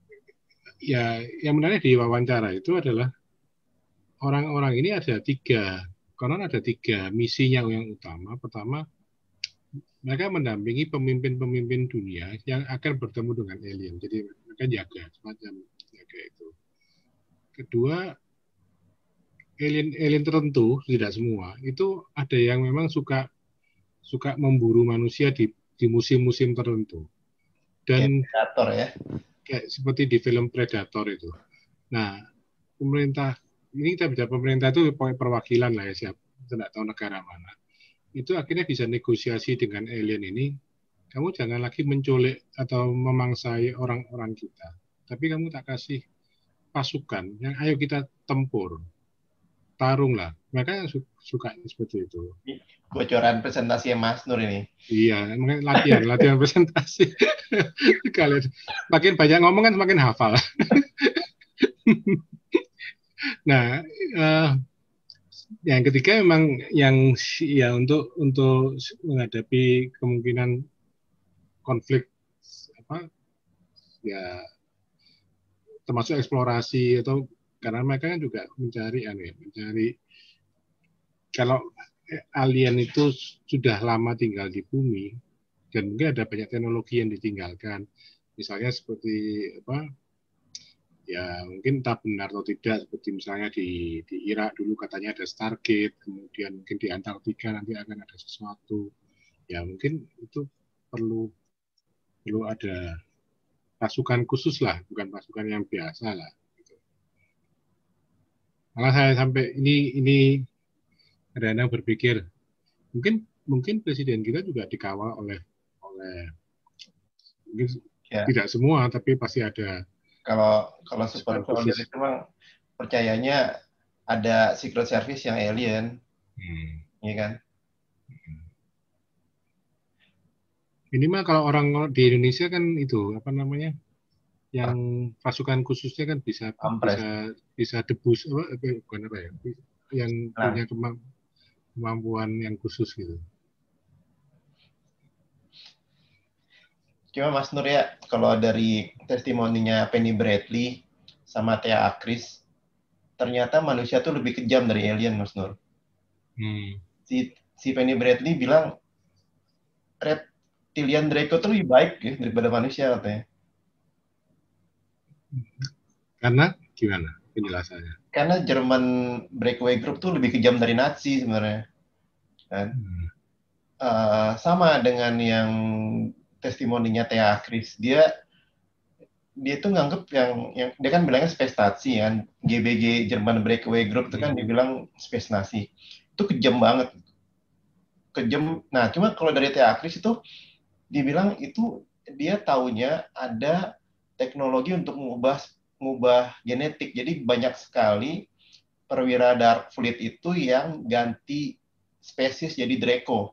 ya yang menarik di wawancara itu adalah orang-orang ini ada tiga, konon ada tiga misinya yang utama. Pertama, mereka mendampingi pemimpin-pemimpin dunia yang akan bertemu dengan alien. Jadi mereka jaga, semacam jaga itu. Kedua, alien-alien tertentu, tidak semua, itu ada yang memang suka suka memburu manusia di di musim-musim tertentu. Dan Predator ya. Kayak seperti di film Predator itu. Nah, pemerintah, ini kita bicara pemerintah itu perwakilan lah ya, siapa, tidak tahu negara mana. Itu akhirnya bisa negosiasi dengan alien ini, kamu jangan lagi menculik atau memangsai orang-orang kita, tapi kamu tak kasih pasukan yang ayo kita tempur, tarung lah. Mereka yang suka seperti itu. Bocoran presentasi Mas Nur ini. Iya, latihan, latihan presentasi. Kalian makin banyak ngomong kan semakin hafal. Nah, uh, yang ketiga memang yang ya untuk untuk menghadapi kemungkinan konflik apa ya termasuk eksplorasi atau karena mereka kan juga mencari aneh, mencari kalau alien itu sudah lama tinggal di bumi dan mungkin ada banyak teknologi yang ditinggalkan, misalnya seperti apa ya mungkin tak benar atau tidak seperti misalnya di di Irak dulu katanya ada Stargate, kemudian mungkin di Antartika nanti akan ada sesuatu, ya mungkin itu perlu perlu ada pasukan khusus lah, bukan pasukan yang biasa lah. Gitu. Malah saya sampai ini ini kadang-kadang berpikir mungkin mungkin presiden kita juga dikawal oleh oleh mungkin ya. Tidak semua tapi pasti ada. Kalau kalau super soldier itu memang percayanya ada secret service yang alien, hmm. ya kan? Minimal kalau orang di Indonesia kan itu apa namanya, yang pasukan khususnya kan bisa Ampres. bisa bisa debus apa bukan apa ya, yang nah. punya kemampuan yang khusus gitu. Cuma Mas Nur ya, kalau dari testimoninya Penny Bradley sama Thea Akris, ternyata manusia tuh lebih kejam dari alien, Mas Nur. Hmm. Si, si Penny Bradley bilang, reptilian Draco tuh lebih baik ya, daripada manusia katanya. Karena gimana penjelasannya? Karena Jerman Breakaway Group tuh lebih kejam dari Nazi sebenarnya. Kan? Hmm. Uh, sama dengan yang testimoninya Thea Akris, dia dia tuh nganggep yang yang dia kan bilangnya space Nazi kan, G B G Jerman Breakaway Group itu kan hmm. dibilang space Nazi, itu kejam banget, kejam. Nah cuma kalau dari Thea Akris itu dibilang itu dia taunya ada teknologi untuk mengubah mengubah genetik, jadi banyak sekali perwira Dark Fleet itu yang ganti spesies jadi Draco.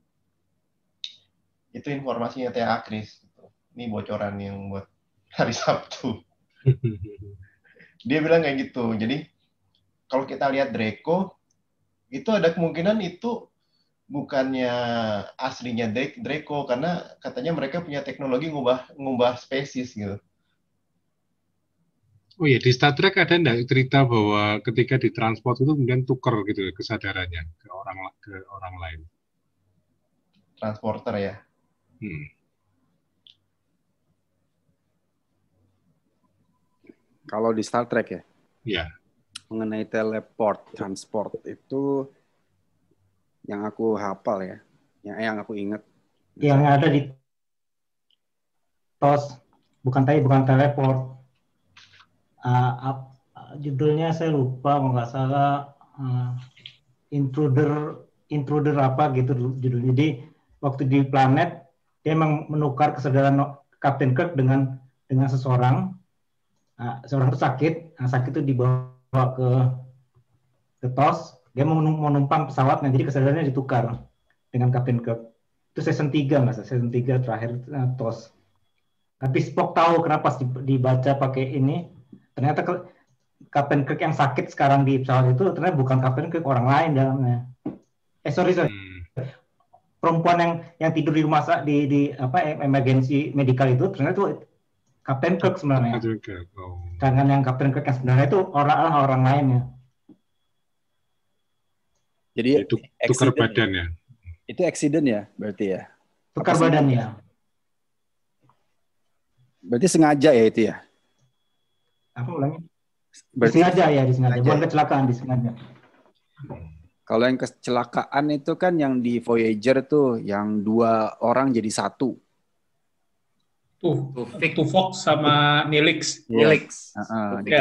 Itu informasinya Thea Akris. Ini bocoran yang buat hari Sabtu. Dia bilang kayak gitu. Jadi kalau kita lihat Draco, itu ada kemungkinan itu bukannya aslinya Draco, karena katanya mereka punya teknologi ngubah ngubah spesies gitu. Oh ya, di Star Trek ada enggak cerita bahwa ketika ditransport itu kemudian tuker gitu kesadarannya ke orang ke orang lain? Transporter ya. Hmm. Kalau di Star Trek ya, ya. Mengenai teleport, transport itu yang aku hafal ya, yang yang aku ingat. Yang ada di T O S, bukan tadi bukan teleport. Uh, uh, judulnya saya lupa, kalau nggak salah uh, intruder intruder apa gitu judulnya. Jadi waktu di planet dia memang menukar kesadaran Kapten Kirk dengan dengan seseorang, uh, seorang itu sakit, nah, sakit itu dibawa ke ke T O S, dia mau menumpang pesawat, nah jadi kesadarannya ditukar dengan Kapten Kirk. Itu season tiga nggak, season tiga terakhir uh, T O S. Tapi Spock tahu kenapa dibaca pakai ini. Ternyata Kapten Kirk yang sakit sekarang di pesawat itu ternyata bukan Kapten Kirk, orang lain dalamnya. Eh sorry sorry. Hmm. Perempuan yang yang tidur di rumah di di apa emergency medical itu ternyata itu Kapten Kirk sebenarnya. Oh. Sedangkan yang Kapten Kirk yang sebenarnya itu orang orang lainnya. Jadi itu tukar badan ya. Itu accident ya berarti ya. Tukar badan ya. Berarti sengaja ya itu ya. Apa ulangnya? Berarti disengaja ya, disengaja. Bukan kecelakaan, disengaja. Kalau yang kecelakaan itu kan yang di Voyager tuh, yang dua orang jadi satu. Tuh, Tuh Fox sama Nilix. Nilix. Uh, uh, ya.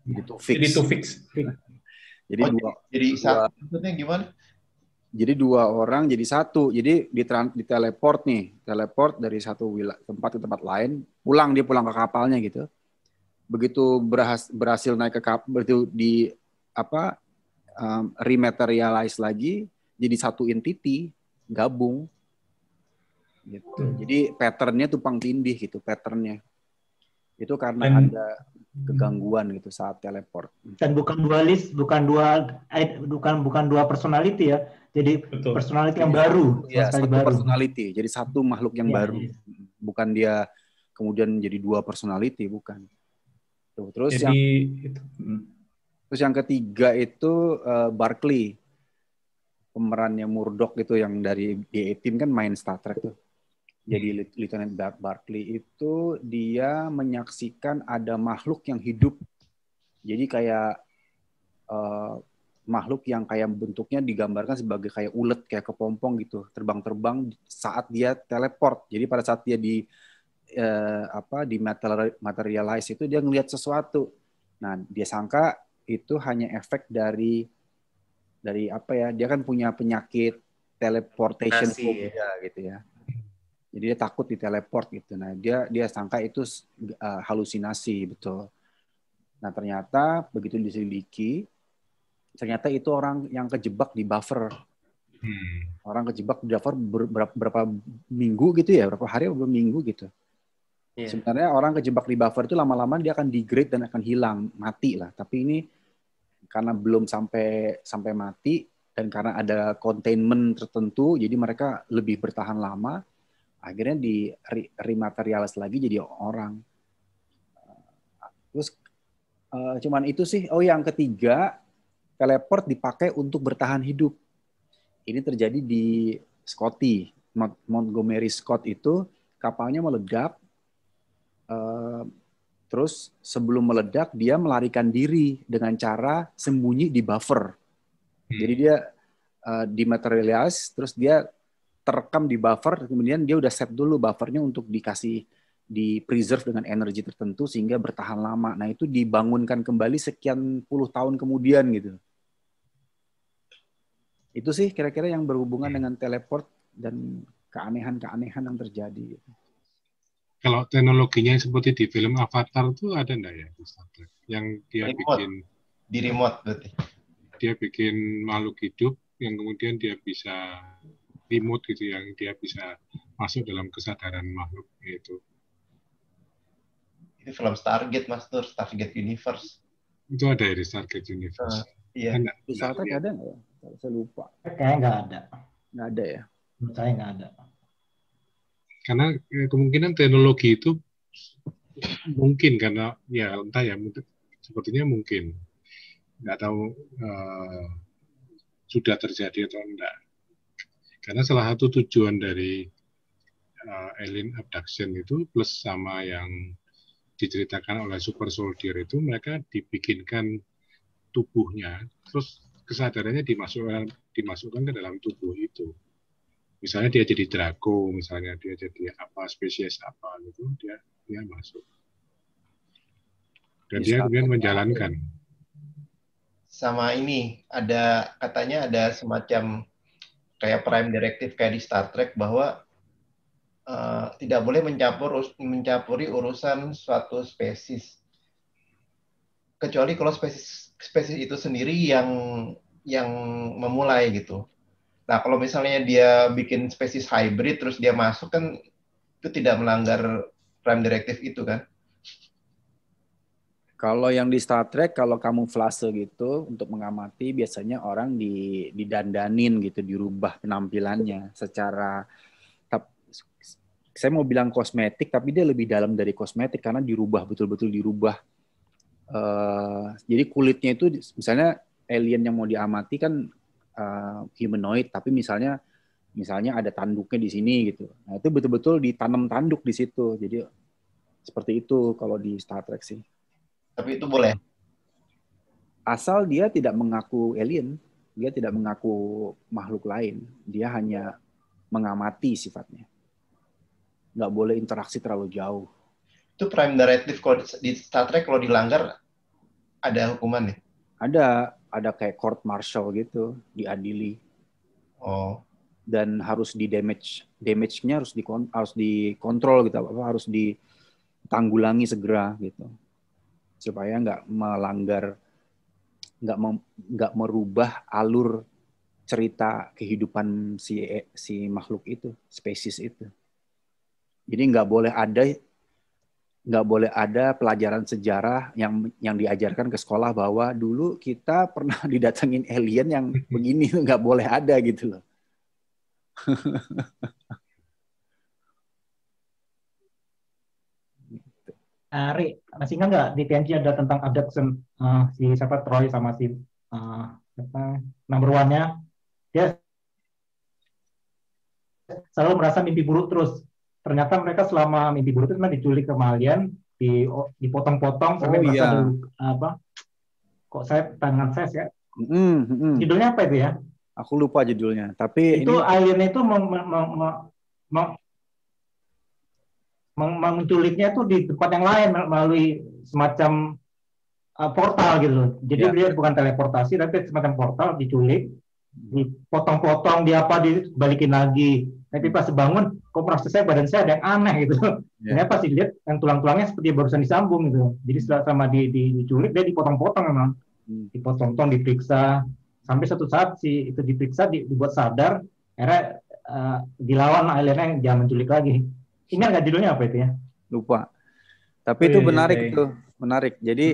Jadi to fix. Jadi to fix. Jadi oh, dua. Jadi dua, satu. Maksudnya gimana? Jadi dua orang jadi satu. Jadi di, di teleport nih, teleport dari satu wilayah tempat ke tempat lain, pulang dia pulang ke kapalnya gitu. Begitu berhasil, berhasil naik ke kapal, begitu di apa um, rematerialize lagi, jadi satu entity gabung. Gitu. Hmm. Jadi patternnya tumpang tindih gitu, patternnya. Itu karena Dan, ada kegangguan gitu saat teleport. Dan bukan dualis, bukan dua bukan bukan dua personality ya. Jadi betul. Personality yang baru, ya, satu baru. Personality. Jadi satu makhluk yang ya, baru. Ya. Bukan dia kemudian jadi dua personality, bukan. Tuh, terus jadi, yang itu. Terus yang ketiga itu uh, Barclay. Pemerannya Murdoch itu yang dari D A-Team kan main Star Trek tuh. Jadi Lieutenant Barclay itu dia menyaksikan ada makhluk yang hidup. Jadi kayak uh, makhluk yang kayak bentuknya digambarkan sebagai kayak ulet, kayak kepompong gitu, terbang-terbang saat dia teleport. Jadi pada saat dia di uh, apa di materialize itu dia ngelihat sesuatu. Nah, dia sangka itu hanya efek dari dari apa ya? Dia kan punya penyakit teleportation phobia gitu ya. Jadi dia takut diteleport gitu. Nah, dia dia sangka itu uh, halusinasi, betul. Nah, ternyata begitu diselidiki, ternyata itu orang yang kejebak di buffer. Hmm. Orang kejebak di buffer berapa, berapa minggu gitu ya, berapa hari berapa minggu gitu. Yeah. Sebenarnya orang kejebak di buffer itu lama-lama dia akan degrade dan akan hilang, mati lah. Tapi ini karena belum sampai sampai mati dan karena ada containment tertentu, jadi mereka lebih bertahan lama. Akhirnya di rematerialize lagi jadi orang. Terus uh, cuman itu sih. Oh, yang ketiga, teleport dipakai untuk bertahan hidup. Ini terjadi di Scotty, Montgomery Scott itu kapalnya meledak. Uh, terus sebelum meledak dia melarikan diri dengan cara sembunyi di buffer. Jadi dia uh, dematerialize, terus dia terekam di buffer, kemudian dia udah set dulu buffernya untuk dikasih di preserve dengan energi tertentu sehingga bertahan lama. Nah, itu dibangunkan kembali sekian puluh tahun kemudian gitu. Itu sih kira-kira yang berhubungan dengan teleport dan keanehan-keanehan yang terjadi. Kalau teknologinya seperti di film Avatar itu ada enggak ya di Star Trek? Yang dia remote. bikin di remote berarti. Dia bikin makhluk hidup yang kemudian dia bisa remote gitu, yang dia bisa masuk dalam kesadaran makhluk itu. Itu film Stargate, Master, Stargate Universe. Itu ada ya di Stargate Universe. Uh, iya. Ada, di Star Trek ada nggak ya? Saya lupa. Kayaknya nggak ada. Nggak ada ya? Menurut saya nggak ada. Karena kemungkinan teknologi itu mungkin karena ya entah ya, sepertinya mungkin. Nggak tahu uh, sudah terjadi atau enggak. Karena salah satu tujuan dari uh, alien abduction itu plus sama yang diceritakan oleh super soldier itu, mereka dibikinkan tubuhnya, terus kesadarannya dimasukkan dimasukkan ke dalam tubuh itu. Misalnya dia jadi Draco, misalnya dia jadi apa spesies apa gitu, dia dia masuk. Dan dia kemudian menjalankan. Sama ini ada katanya ada semacam kayak prime directive kayak di Star Trek bahwa uh, tidak boleh mencampur mencampuri urusan suatu spesies kecuali kalau spesies spesies itu sendiri yang yang memulai gitu. Nah, kalau misalnya dia bikin spesies hybrid terus dia masuk kan itu tidak melanggar prime directive itu kan? Kalau yang di Star Trek, kalau kamuflase gitu untuk mengamati, biasanya orang di didandanin gitu, dirubah penampilannya secara, saya mau bilang kosmetik, tapi dia lebih dalam dari kosmetik karena dirubah, betul-betul dirubah. Uh, jadi kulitnya itu, misalnya alien yang mau diamati kan uh, humanoid, tapi misalnya misalnya ada tanduknya di sini gitu. Nah, itu betul-betul ditanam tanduk di situ. Jadi seperti itu kalau di Star Trek sih. Tapi itu boleh. Asal dia tidak mengaku alien, dia tidak mengaku makhluk lain, dia hanya mengamati sifatnya. Nggak boleh interaksi terlalu jauh. Itu prime directive kalau di Star Trek kalau dilanggar ada hukumannya? Ada, ada kayak court martial gitu, diadili. Oh. Dan harus di damage, damage-nya harus di harus dikontrol gitu, apa harus ditanggulangi segera gitu, supaya nggak melanggar, nggak nggak merubah alur cerita kehidupan si si makhluk itu, spesies itu. Jadi nggak boleh ada nggak boleh ada pelajaran sejarah yang yang diajarkan ke sekolah bahwa dulu kita pernah didatengin alien yang begini, nggak boleh ada gitu loh. Ari, masih ingat nggak di T N G ada tentang abduction uh, si siapa Troy sama si uh, apa number one-nya, dia selalu merasa mimpi buruk terus. Ternyata mereka selama mimpi buruk itu sebenarnya diculik sama alien, di dipotong-potong sampai Oh, merasa iya. dulu apa? Kok saya tangan saya ya? Mm, mm. Judulnya apa itu ya? Aku lupa judulnya, tapi Itu ini alien itu meng, meng, meng, meng, meng, menculiknya itu di tempat yang lain melalui semacam uh, portal gitu. Jadi Ya. dia bukan teleportasi tapi semacam portal, diculik, dipotong-potong, di apa dibalikin lagi. Nanti pas bangun, kok merasa saya badan saya ada yang aneh gitu. Ya. Ternyata pas dilihat yang tulang-tulangnya seperti barusan disambung gitu. Jadi setelah sama di, di, diculik dia dipotong-potong memang, dipotong-potong, diperiksa sampai satu saat si itu diperiksa, di, dibuat sadar, akhirnya uh, dilawan aliennya yang jangan menculik lagi. Ingat nggak judulnya apa itu ya? lupa. Tapi Oh, itu iya, menarik iya. itu, menarik. Jadi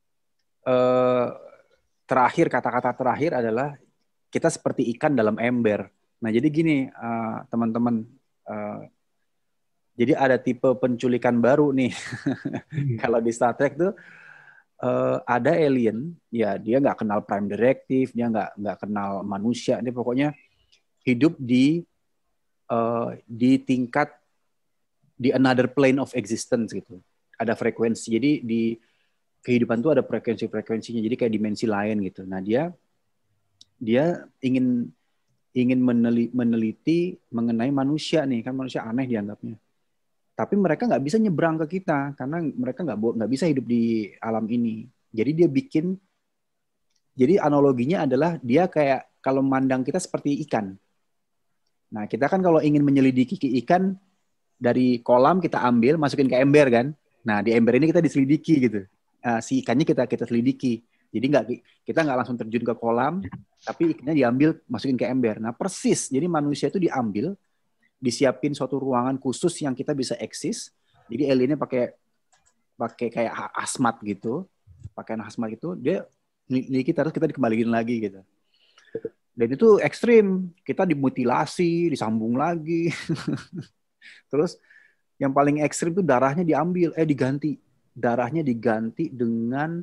eh, terakhir kata-kata terakhir adalah kita seperti ikan dalam ember. Nah, jadi gini eh, teman-teman, eh, jadi ada tipe penculikan baru nih. Kalau di Star Trek tuh eh, ada alien, ya dia nggak kenal Prime Directive, dia nggak nggak kenal manusia, dia pokoknya hidup di eh, di tingkat di another plane of existence gitu. Ada frekuensi. Jadi di kehidupan tuh ada frekuensi-frekuensinya. Jadi kayak dimensi lain gitu. Nah, dia dia ingin ingin meneliti, meneliti mengenai manusia nih, kan manusia aneh dianggapnya. Tapi mereka nggak bisa nyebrang ke kita karena mereka nggak nggak bisa hidup di alam ini. Jadi dia bikin, jadi analoginya adalah dia kayak kalau memandang kita seperti ikan. Nah, kita kan kalau ingin menyelidiki ikan dari kolam kita ambil, masukin ke ember kan. Nah, di ember ini kita diselidiki gitu. Uh, si ikannya kita kita selidiki. Jadi nggak kita nggak langsung terjun ke kolam, tapi ikannya diambil, masukin ke ember. Nah, persis. Jadi manusia itu diambil, disiapin suatu ruangan khusus yang kita bisa eksis. Jadi aliennya pakai pakai kayak asmat gitu, pakaian asmat gitu. Dia ini kita terus kita dikembaliin lagi gitu. Dan itu ekstrim. Kita dimutilasi, disambung lagi. Terus yang paling ekstrim itu darahnya diambil, eh diganti. Darahnya diganti dengan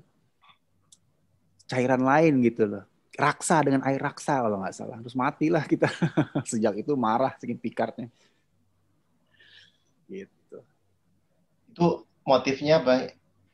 cairan lain gitu loh. Raksa, dengan air raksa kalau nggak salah. Terus matilah kita. Sejak itu marah saking Picardnya. Gitu. Itu motifnya apa?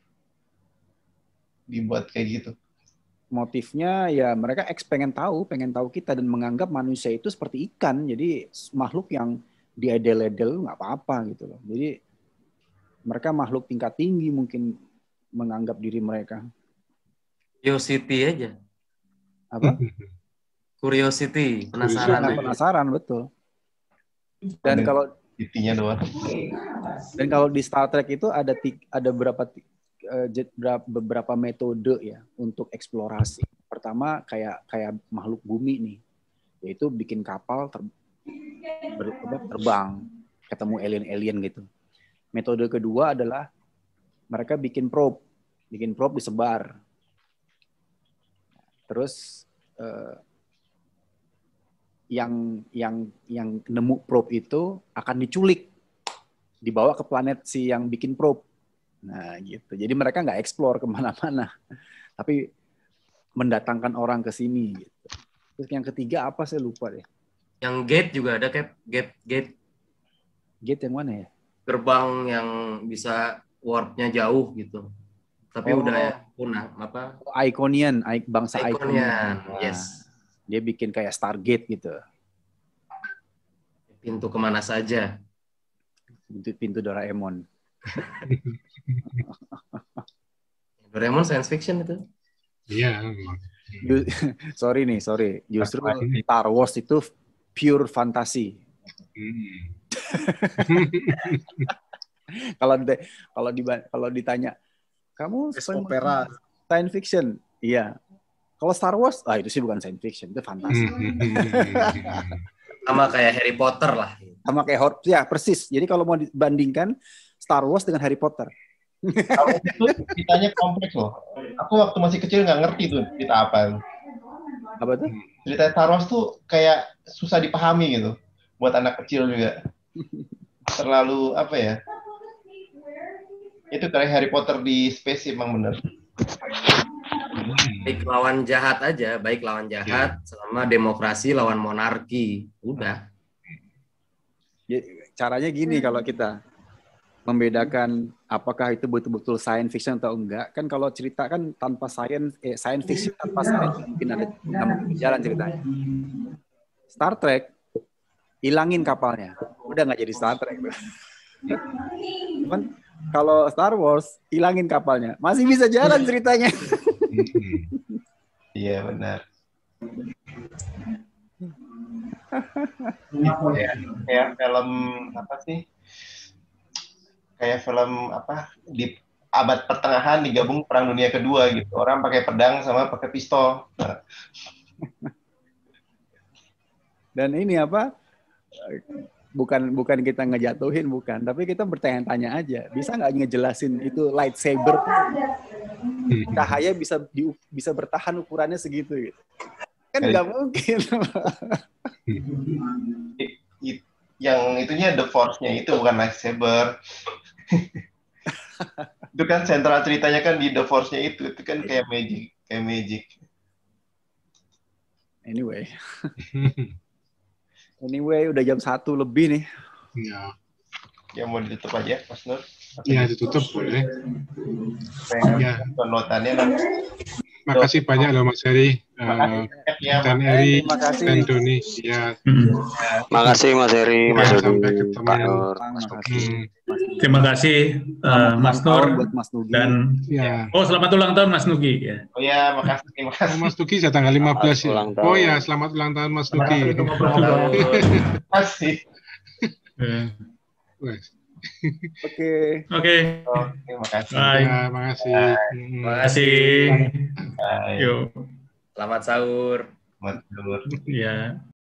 Dibuat kayak gitu. Motifnya ya mereka eks pengen tahu, pengen tahu kita dan menganggap manusia itu seperti ikan. Jadi makhluk yang diedel-edel nggak apa-apa gitu loh. Jadi mereka makhluk tingkat tinggi mungkin menganggap diri mereka. Curiosity aja. Apa? Curiosity, penasaran. Nah, penasaran betul. Dan kalau intinya doang. Dan kalau di Star Trek itu ada ada berapa beberapa metode ya untuk eksplorasi. Pertama kayak kayak makhluk bumi nih, yaitu bikin kapal ter terbang, ketemu alien-alien gitu. Metode kedua adalah mereka bikin probe, bikin probe disebar. Terus eh, yang yang yang nemu probe itu akan diculik, dibawa ke planet si yang bikin probe. Nah gitu. Jadi mereka nggak explore kemana-mana, tapi mendatangkan orang ke sini. Gitu. Terus yang ketiga apa saya lupa deh. Yang gate juga ada, Cap. Gate, gate. Gate yang mana ya? Gerbang yang bisa warp-nya jauh gitu. Tapi oh, udah ya punah apa? Iconian, bangsa Iconian. Iconian. Yes. Dia bikin kayak Stargate gitu. Pintu kemana saja. Pintu pintu Doraemon. Doraemon science fiction itu. Iya. sorry nih, sorry. Justru Star Wars itu pure fantasi. Hmm. Kalau kalau di kalau ditanya, kamu opera science fiction? Iya. Kalau Star Wars, ah itu sih bukan science fiction, itu fantasi. Sama kayak Harry Potter lah. Sama kayak horror, ya persis. Jadi kalau mau dibandingkan Star Wars dengan Harry Potter. Kalau itu ceritanya kompleks loh. Aku waktu masih kecil nggak ngerti tuh cerita apa. Apa tuh? Cerita Star Wars tuh kayak susah dipahami gitu. Buat anak kecil juga. Terlalu apa ya? Itu kayak Harry Potter di space emang bener. Baik lawan jahat aja, baik lawan jahat, ya. Sama demokrasi lawan monarki, udah. Ya, caranya gini kalau kita membedakan apakah itu betul-betul science fiction atau enggak, kan kalau cerita kan tanpa science, eh, science fiction tanpa science mungkin ada nggak mungkin jalan ceritanya. Star Trek hilangin kapalnya, udah nggak jadi Star Trek. Cuman kalau Star Wars hilangin kapalnya, masih bisa jalan ceritanya. Iya benar. Kayak, kayak film apa sih? Kayak film apa di abad pertengahan digabung Perang Dunia Kedua gitu. Orang pakai pedang sama pakai pistol. Nah. Dan ini apa? Bukan bukan kita ngejatuhin, bukan, tapi kita bertanya-tanya aja, bisa nggak ngejelasin itu lightsaber cahaya bisa di, bisa bertahan ukurannya segitu gitu, kan nggak mungkin. Yang itunya the force-nya itu bukan lightsaber. Itu kan sentral ceritanya kan di the force-nya itu, itu kan kayak magic, kayak magic. Anyway. Anyway, udah jam satu lebih nih. Ya. Ya mau ditutup aja, Mas Nur? Iya, ditutup boleh. Ya. Notannya nanti. Makasih banyak loh Mas Heri, uh, ya, dan Eri, dan Doni. Ya. Makasih Mas Heri, Mas Doni, Pak Nur. Terima kasih uh, Mas Nur dan ya. Oh selamat ulang tahun Mas Nugi ya. Oh ya makasih terima kasih. Oh, Mas Nugi saya tanggal lima belas ya. Oh ya selamat ulang tahun Mas Nugi. Terima kasih. Oke. Oke. Terima kasih. Bye. Ya, makasih. Terima kasih. Yuk. Selamat sahur. Selamat sahur. Ya.